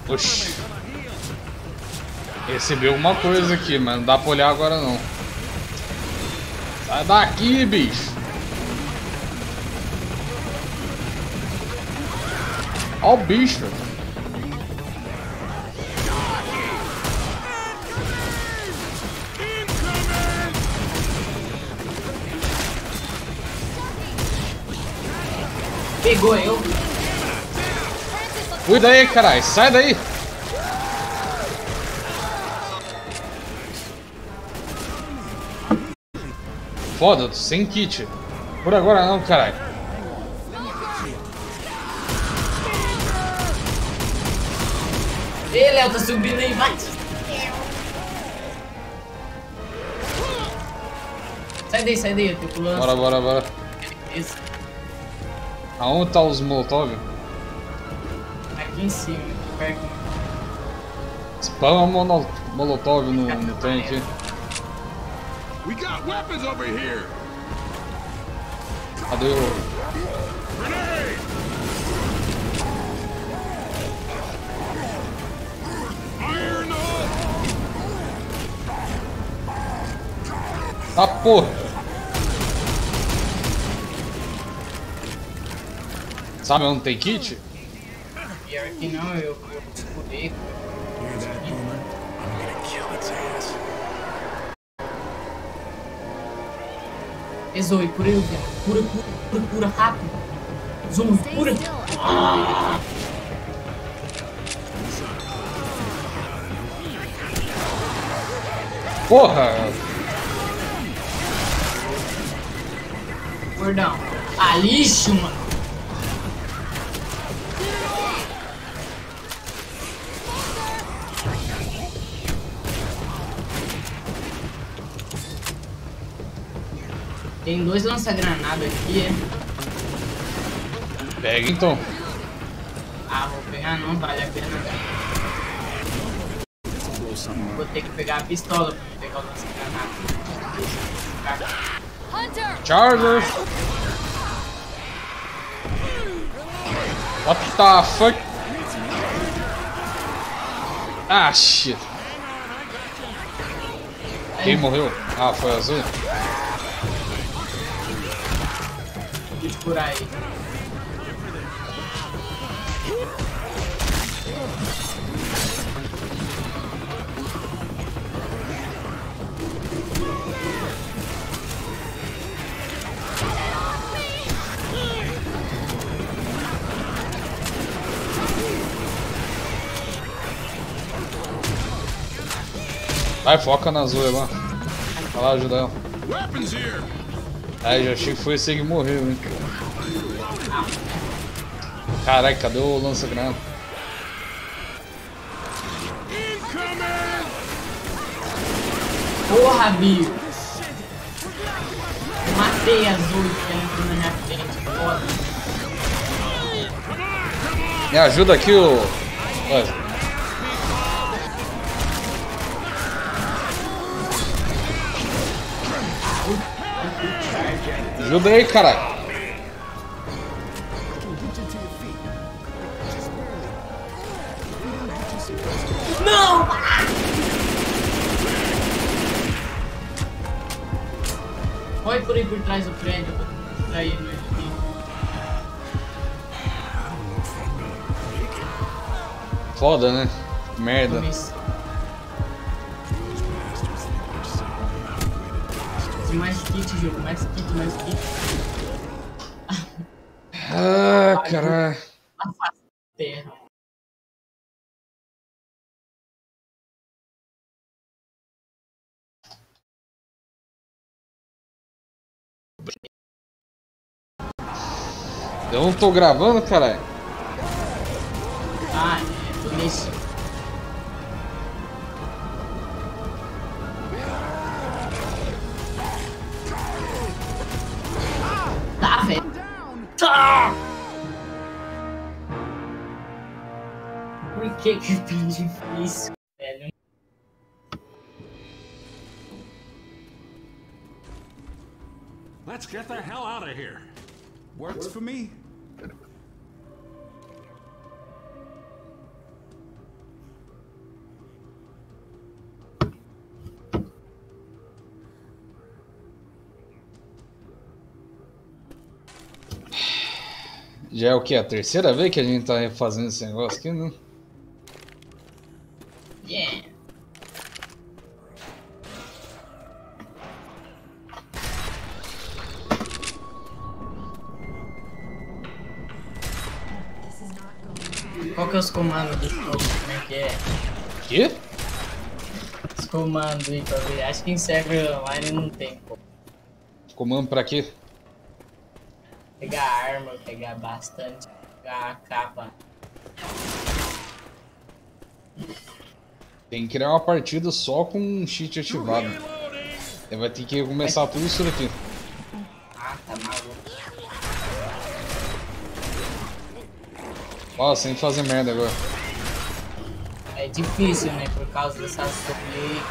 Oxi. Recebi alguma coisa aqui, mas não dá pra olhar agora não. Sai daqui, bicho. Ó o bicho. Pegou eu. Cuida aí, caralho. Sai daí. Foda, tô sem kit. Por agora não, caralho. Ei, Léo, tá subindo aí, vai. Sai daí, sai daí, eu tô pulando. Bora, bora, bora. Isso. Aonde tá os molotov? Aqui em cima, aqui perto. Spama mono, molotov no, no trem aqui. We got weapons over here. Cadê o... Grenade! Fire in the hole! Ah, porra! Sabe onde tem kit? Pior que não, eu, eu pulei. Hear that, Boomer? I'm gonna kill its ass. Exoi, cura eu, velho. Cura, cura, cura, cura, rápido. Zoom, cura. Ah. Porra! Gordão. Ah, lixo, mano. Tem dois lança-granada aqui, é? Pega então. Ah, vou pegar não, vale a pena. Vou ter que pegar a pistola pra pegar o lança-granada. Hunter! Charger! What the fuck? Ah, shit. Quem morreu? Ah, foi azul? Vou te curar aí. Vai, foca na azul lá. Vai lá ajudar ela. Weapons here! Aí, já achei que foi esse que morreu, hein. Caralho, cadê o lança-granada? Incoming! Porra, bicho! Matei as oito que entram na minha frente, foda. Me ajuda aqui, ô. Ué. Ajuda aí, caralho. Não! Pode por aí por trás do prédio, pra ir no inimigo. Foda, né? Merda. Mais kit, jogo, mais kit, mais kit. Ah, caralho. Terra. Eu não tô gravando, caralho. Ah, é, tô nesse. Tá, velho. Tá! Por que que é tão difícil, velho? Let's get the hell out of here. Works for me. Já é o que? A terceira vez que a gente tá fazendo esse negócio aqui, né? Yeah. Qual que é os comandos do jogo? Como é que é? Quê? Os comandos aí pra ver. Acho que em server online não tem, pô. Comando pra quê? Pegar arma, pegar bastante, pegar a capa. Tem que criar uma partida só com um cheat ativado. Aí vai ter que começar tudo isso daqui. Ah, tá maluco. Ó, sem fazer merda agora. É difícil, né? Por causa dessas torres.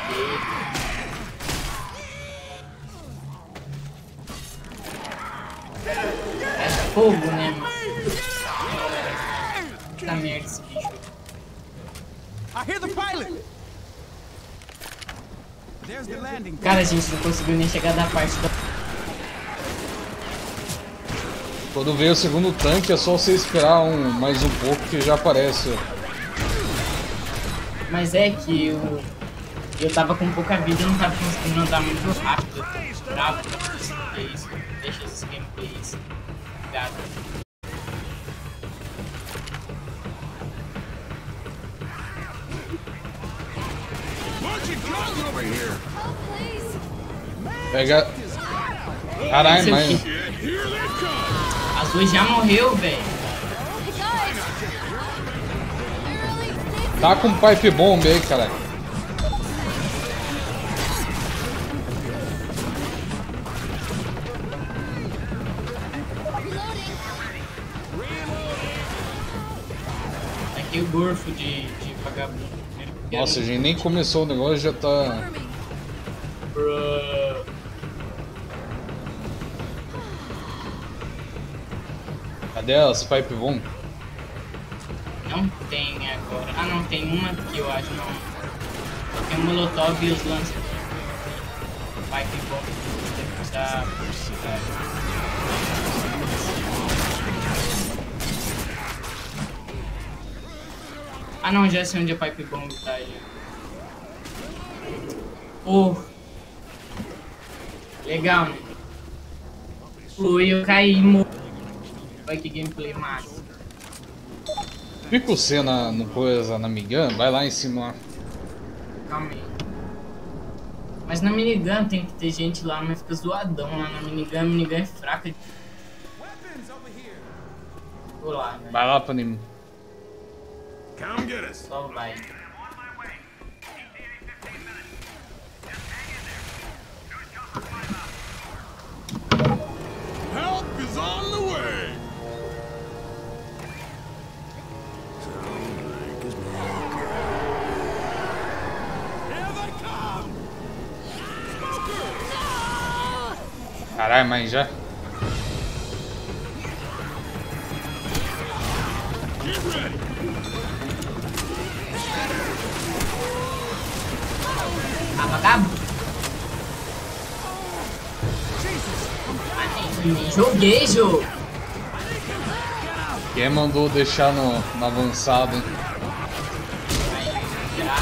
É fogo, né, mano? Puta merda esse bicho. I hear the pilot. There's the landing. Cara, a gente não conseguiu nem chegar da parte da... Quando veio o segundo tanque é só você esperar um, mais um pouco que já aparece. Mas é que eu... Eu tava com pouca vida e não tava conseguindo andar muito rápido. Eu tô bravo pra conseguir isso. Deixa esses gameplays. Obrigado. Oh, please. Pega. Caralho, Não sei o mas. que. Azul já morreu, velho. Hey, guys. Really thick. Tá com um pipe bomb aí, caralho. Aqui o gorfo de, de vagabundo. Nossa, a gente nem começou o negócio já tá. Bruh. Cadê as pipe bomb? Não tem agora. Ah, não, tem uma aqui, eu acho, não. Tem o Molotov e os lances. Vai que bom. Da... Ah, não, já sei onde a Pipe Bomb tá aí. Oh. Legal, né? Oi, eu caí, mo... Vai que gameplay massa. Fica você na, no coisa, na Migan, vai lá em cima lá. Calma aí. Mas na minigun tem que ter gente lá, mas fica zoadão lá na minigun. A minigun é fraca. Vou lá, né? Vai lá pra mim. Come get us. Só vai. Help is on the way. Here they come. Caralho, mas já. Get ready. Ah, vagabundo. Ah, nem, nem joguei, jogo. Quem mandou deixar no, no avançado, hein? Aí, tirar.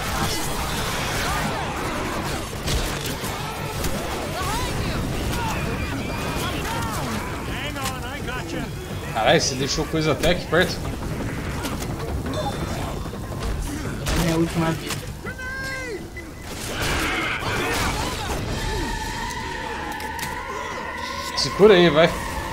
Hang on, I got you. Caralho, você deixou coisa até aqui perto? É a minha última vida. Segura aí, vai.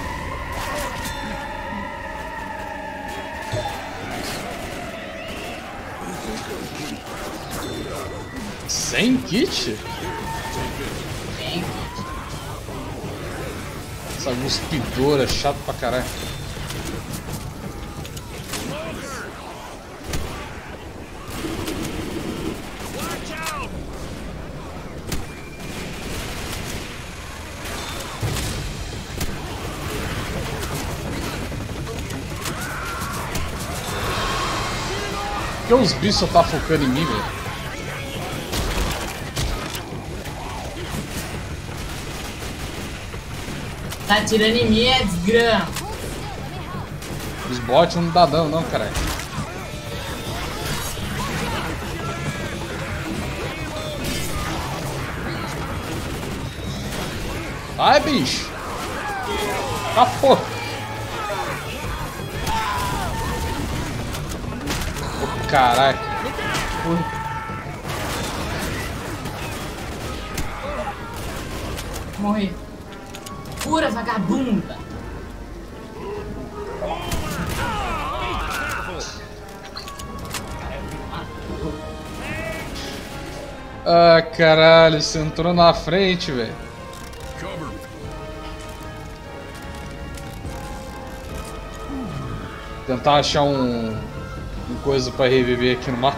Sem kit? Tem. Essa cuspidora, chato pra caralho. Por que os bichos só tá focando em mim, velho? Tá atirando em mim, é desgrama. Os bots não dá dano não, caralho. Ai, bicho! Ah, porra! Oh, caralho! Morri. Pura vagabunda! Ah, caralho, você entrou na frente, velho. Tentar achar um, um coisa pra reviver aqui no mar.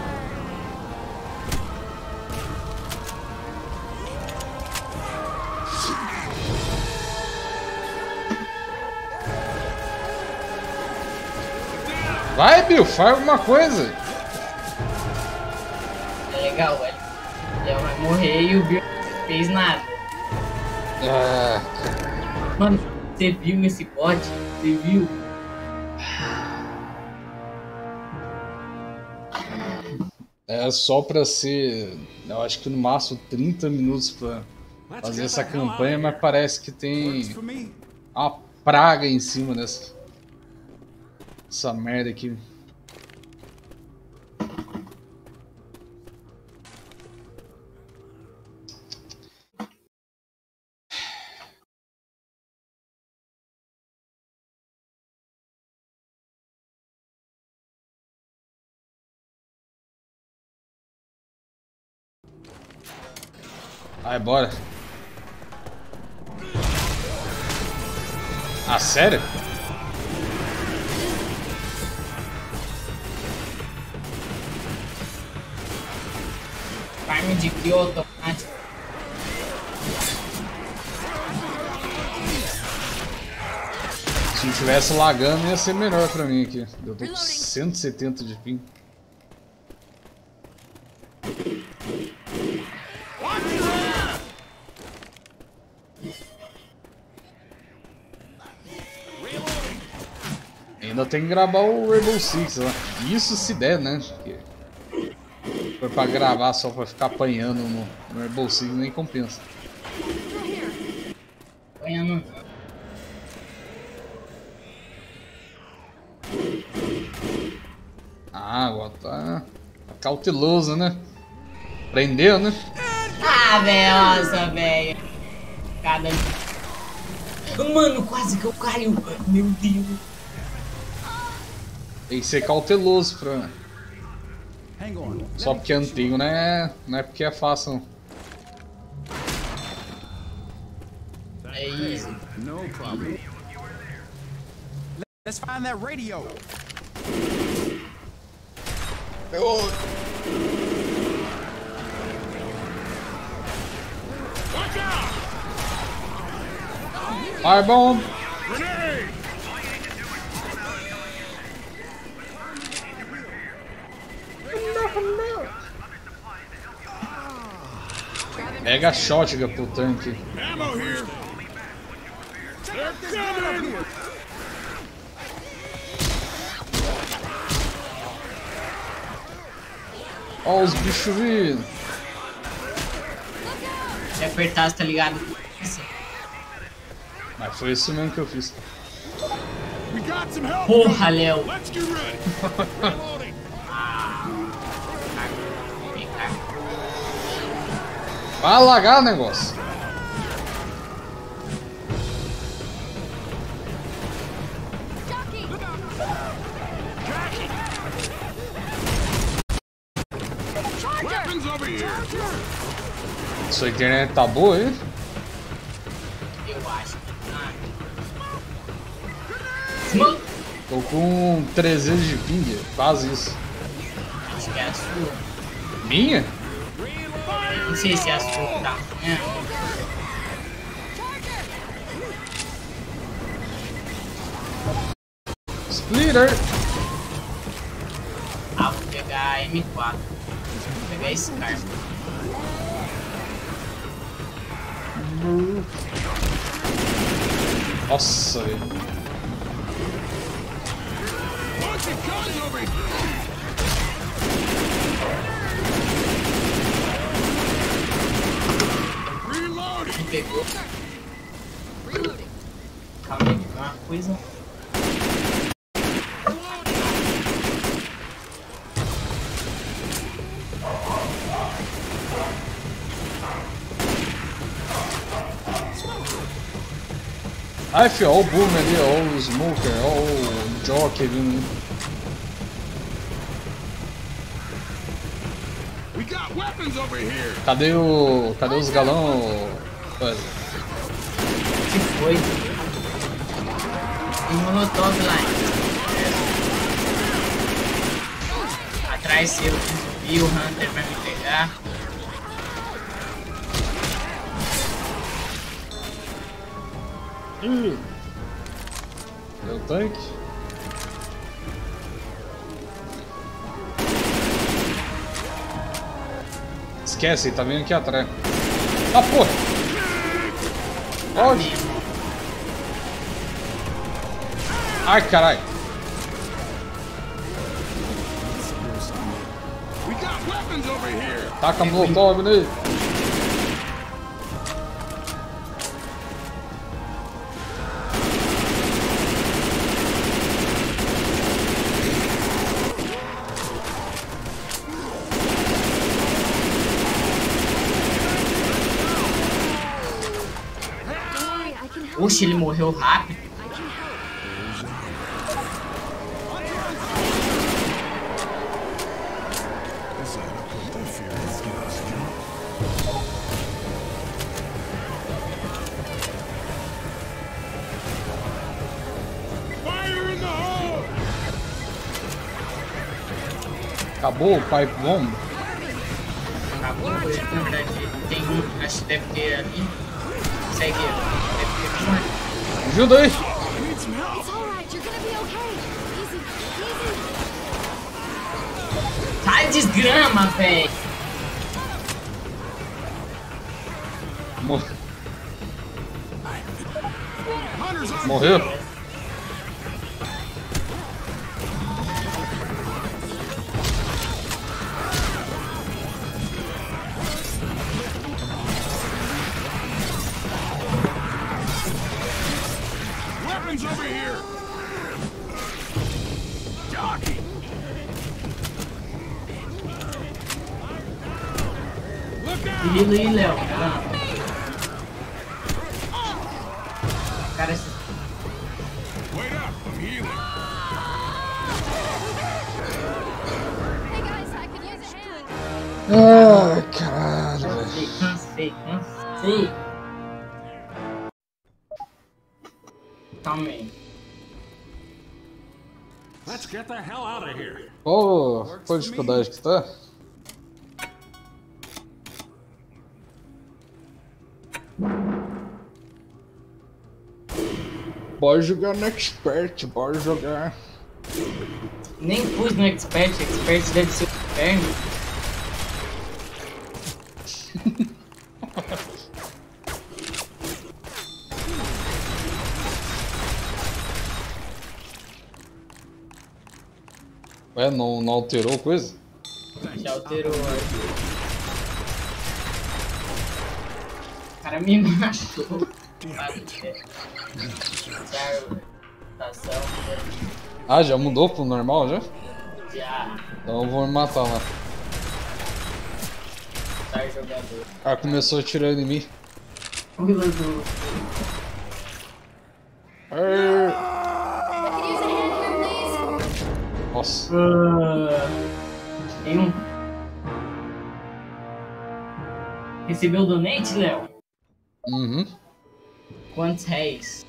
Vai, Bill, faz alguma coisa. É legal, velho. Ela vai morrer e o Bill não fez nada. Ah, Mano, você viu esse bot? Você viu? é só pra ser, eu acho que no máximo trinta minutos pra fazer essa campanha, mas parece que tem uma praga em cima dessa essa merda aqui. Vai, bora. Ah, sério? Farm de crio automático. Se não tivesse lagando ia ser melhor pra mim aqui. Eu tô com cento e setenta de ping. Ainda tem que gravar o Rainbow Six lá. Isso se der, né? Porque foi pra gravar só pra ficar apanhando no, no Rainbow Six, nem compensa. Apanhando não. Ah, agora tá, tá cauteloso, né? Prendeu, né? Ah, velho, nossa, velho. Cada... Mano, quase que eu caio. Meu Deus. Tem que ser cauteloso pra... Só porque é antigo, né? Não é porque é fácil, não. É isso. No problem. Let's find that radio. Firebomb! Pega a shotgun pro tanque. Ammo here. They're coming. Ó os bichos vindo. Se apertasse, tá ligado? Mas foi isso mesmo que eu fiz. We got some help. Porra, Léo. Let's get ready. Reloading. Vai alagar o negócio. Weapons over here. Sua internet tá boa aí? Eu acho. Smoke. Tô com trezentos de ping, quase isso. Acho que é a sua. Minha? Não sei se é a sua, tá? É. Splitter! Ah, vou pegar a M quatro. Vou pegar esse cara. Nossa, velho. over here. Reloading. Pegou. Reloading. Calma aí, uma coisa. Ai, filho, olha o Boom ali, olha o Smoker, olha o Joker vindo. We got weapons over here. Cadê o. Cadê os galão? Wesley? Que foi? Tem molotov lá. Atrás seu. E o Hunter vai me pegar. Ih! Deu tanque? Esquece, ele tá vindo aqui atrás. Ah, porra! Onde? Ai, caralho! We got weapons over here. Taca molotov nele! Oxe, ele morreu rápido. Fire in the hole. Acabou o Pipe Bomb? Acabou, na verdade, tem um, acho que deve ter ali. Segue, deve ter um. Ajuda aí! It's alright, you're gonna be okay. Easy, easy. Sai desgrama, velho! Mor- Hunters on. Morreu? Weapons over here. Jockey. Look out. Hilo aí, Léo. Cara, esse... Wait up. I'm healing. Hey guys, I could use a hand. Ai, caralho, velho. Cansei, cansei, cansei. Calma aí. Let's get the hell out of here. Qual, qual a dificuldade que tá? Bora jogar no Expert, bora jogar. Nem pus no Expert, Expert deve ser o inferno. Ué, não, não alterou coisa? Já alterou. O cara me matou. Ah, já mudou pro normal já? Já. Então eu vou me matar lá. Tá jogador. O cara começou atirando em mim. Jogador. Arr. I could use a hand here, please. Nossa. Uh, tem um. Recebeu o donate, Léo? Uhum. Quantos réis?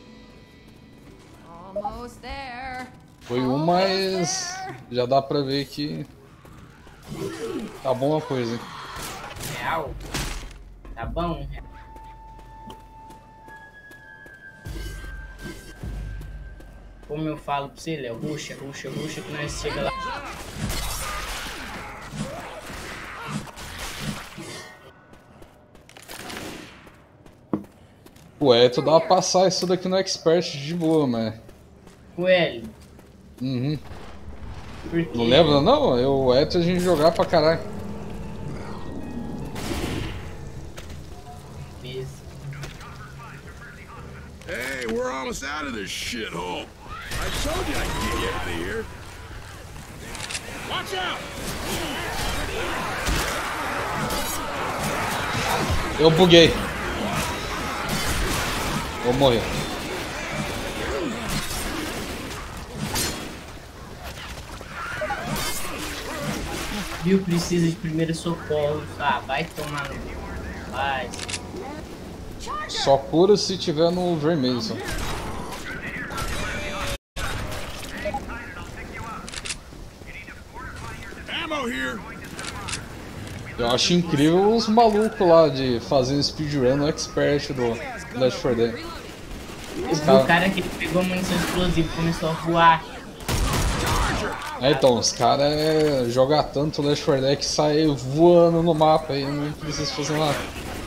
Almost there. Foi um, mas já dá pra ver que tá bom a coisa, hein? Real? Tá bom? Como eu falo pra você, Léo, ruxa, ruxa, ruxa, que nós chega lá. Ué, tu dá pra passar isso daqui no Expert de boa, mas... O L, Uhum. Porque... Não lembra não? Eu o Eto a gente jogar pra caralho. Isso. Hey, we're almost out of this shithole. I told you I'd get you out of here. Watch out! Eu buguei. Vou morrer. Viu? Precisa de primeiro socorro. Ah, vai tomar no... Vai. Só cura se tiver no vermelho só. Ammo here. Eu acho incrível os malucos lá de fazer speedrun no expert do Left four Dead. Os O cara... cara que pegou munição explosiva começou a voar. É, então, os caras é jogar tanto Left four Dead que sai voando no mapa aí, não precisa fazer nada.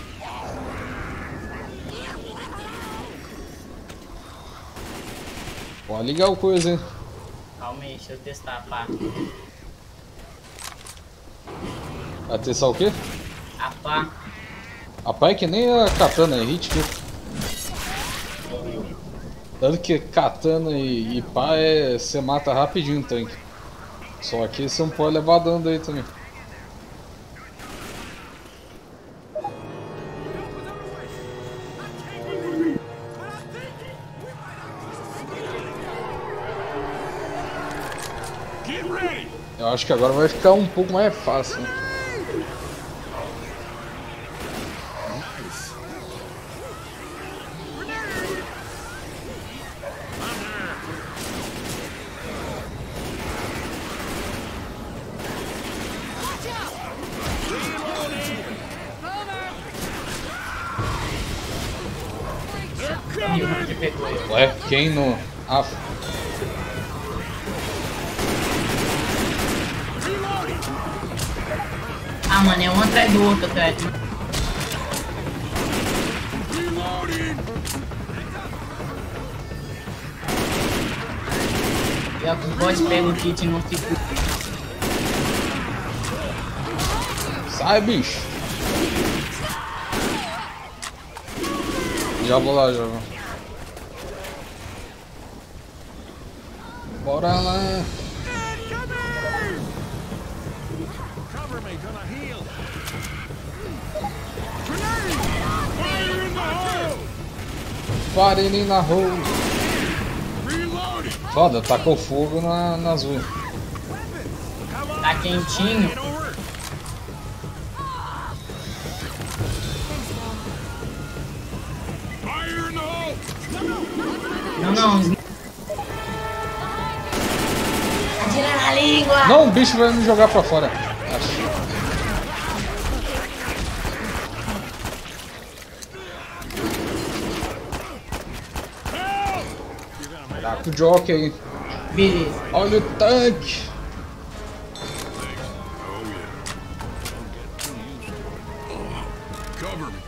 Pô, legal coisa, hein? Calma aí, deixa eu testar, pá. Vai testar o quê? A pá. A pá é que nem a katana, é hit kill. Tanto que katana e, e pá é. Você mata rapidinho o tanque. Só que você não pode levar dano aí também. Get ready. Eu acho que agora vai ficar um pouco mais fácil. Né? E o que pegou eu. Ué, quem no. Ah, Ah, mano, é um atrás do outro, atrás do... E a bot pega o kit e não fica... sai, bicho! Já vou lá, já vou. Bora lá! Cover me, gonna heal. Fire in the hole. Parem na rua! Reloading. Foda, tacou fogo na, na azul. Tá quentinho. Fire in the hole. Não, não. Atira na língua. Não, o bicho vai me jogar pra fora. Acho. Caraca, o jockey aí. Beleza. Olha o tanque! Cover me.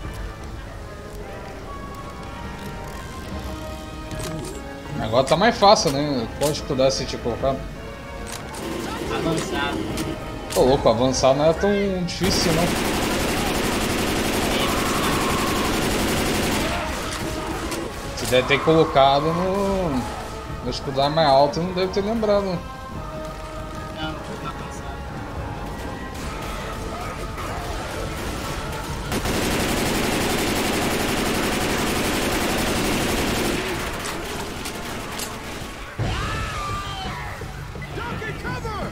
Agora tá mais fácil, né? Pode cuidar se te colocar. Avançado. Tô louco, avançar não é tão difícil, não. Você deve ter colocado no, no escudar mais alto e não deve ter lembrado. Não, tô avançado. Donkey, cover!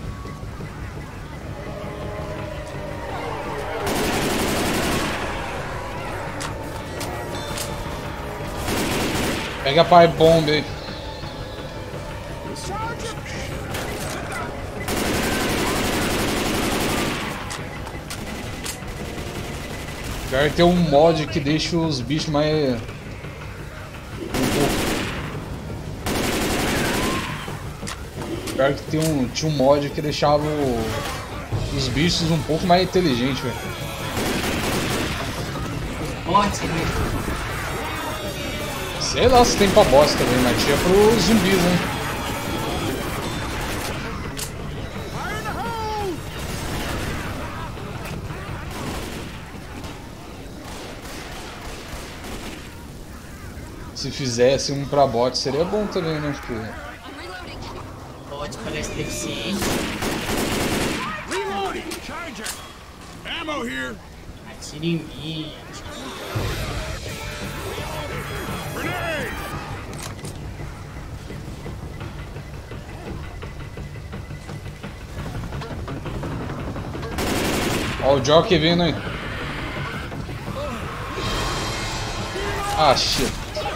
Pega a pai bomba aí. Pior que tem um mod que deixa os bichos mais... Pior que tem um, tinha um mod que deixava o- os bichos um pouco mais inteligentes, velho. Bots, né? Sei lá se tem pra boss também, mas tinha pros zumbis, né? Se fizesse um pra bot seria bom também, né? Porque... Bot parece deficiente. Reloading! Charger! Ammo here! Atira em mim. Grenade! Ó o Jockey vindo aí. Ah, shit.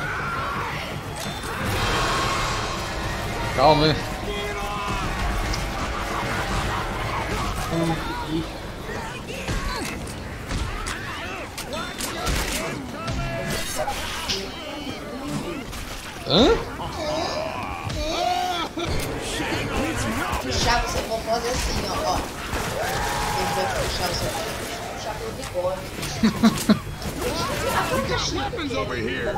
Calma aí. Hã? Puxar, você pode fazer assim, ó. ó. Ele vai puxar, você vai puxar pelo bigode. Weapons over here!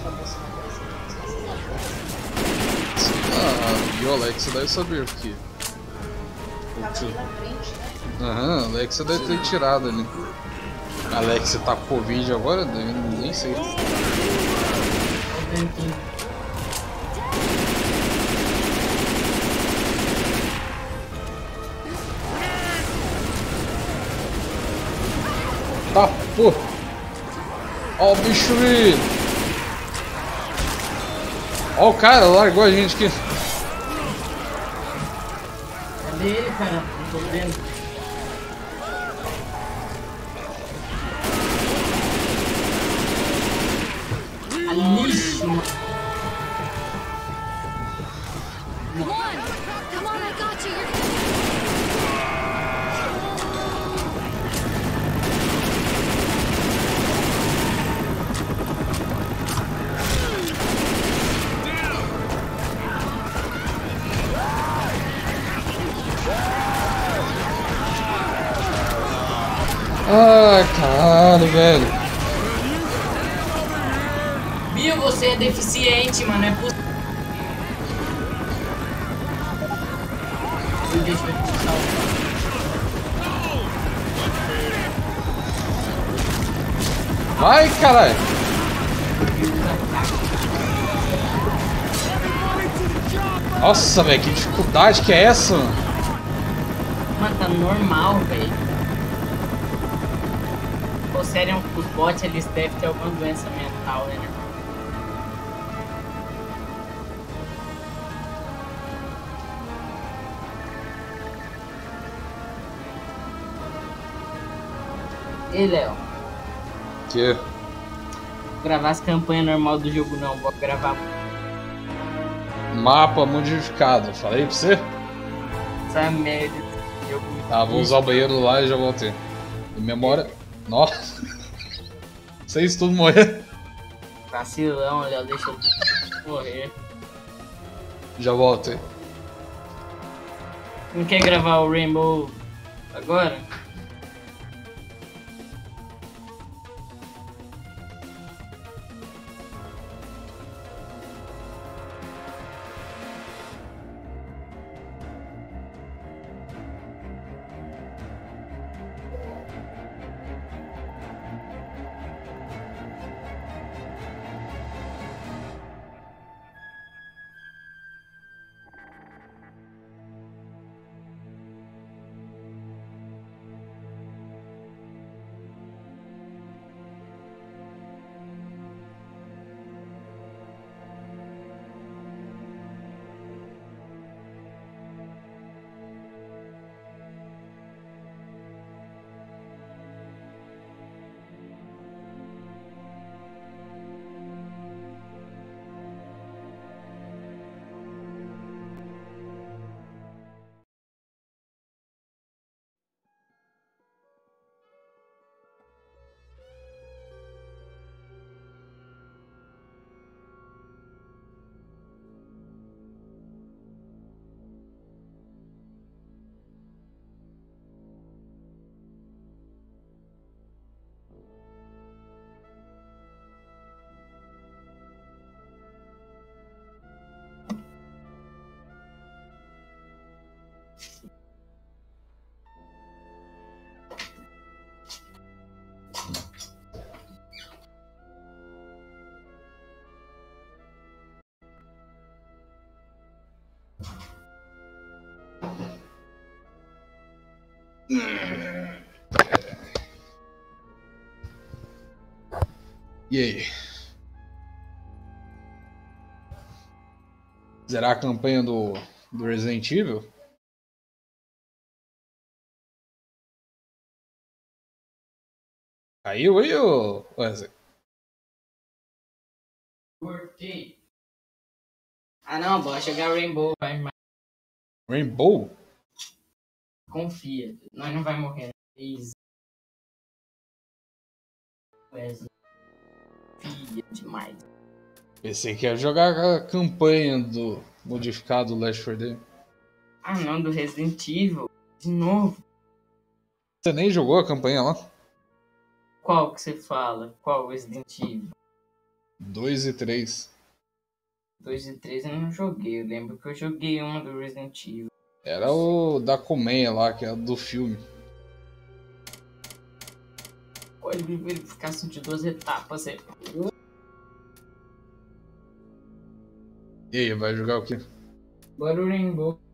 Ah, e o Alexa deve saber o que. Tava ali na frente, né? Aham, a Alexa deve ter tirado ali. A Alexa tá com Covid agora? Eu nem sei. Tá, pô! Ó o bicho vindo! Ó o cara, largou a gente aqui. Cadê ele, cara? Não tô vendo. Lixo, mano. Come on! Come on, I got you! You're... Ai, caralho, velho. Bill, você é deficiente, mano. É possível. Deixa eu te salvar. Vai, caralho. Nossa, velho, que dificuldade que é essa, mano? Mano, tá normal, velho. Pô, sério, os bots, eles devem ter alguma doença mental, né? Ei, Léo. Que? Gravar as campanhas normal do jogo não, vou gravar Mapa modificado, falei pra você? essa merda desse jogo. Tá, vou usar o banheiro lá e já voltei. E memória. Nossa! Vocês tudo morrer. Vacilão, Léo, deixa eu morrer. Já voltei. Não quer gravar o Rainbow agora? E aí? Zerar a campanha do, do Resident Evil? Caiu aí, ô Wesley? Cortei. Ah não, bora jogar Rainbow, vai mais. Rainbow? Confia, nós não vai morrer. Easy. Wesley. Filha demais. Pensei que ia jogar a campanha do modificado Left four Dead. Ah não, do Resident Evil. De novo. Você nem jogou a campanha lá? Qual que você fala? Qual Resident Evil? dois e três. dois e três eu não joguei. Eu lembro que eu joguei uma do Resident Evil. Era o da colmeia lá, que é do filme. Olha, verificação de duas etapas. É... E aí, vai jogar o quê? Bora o Rainbow.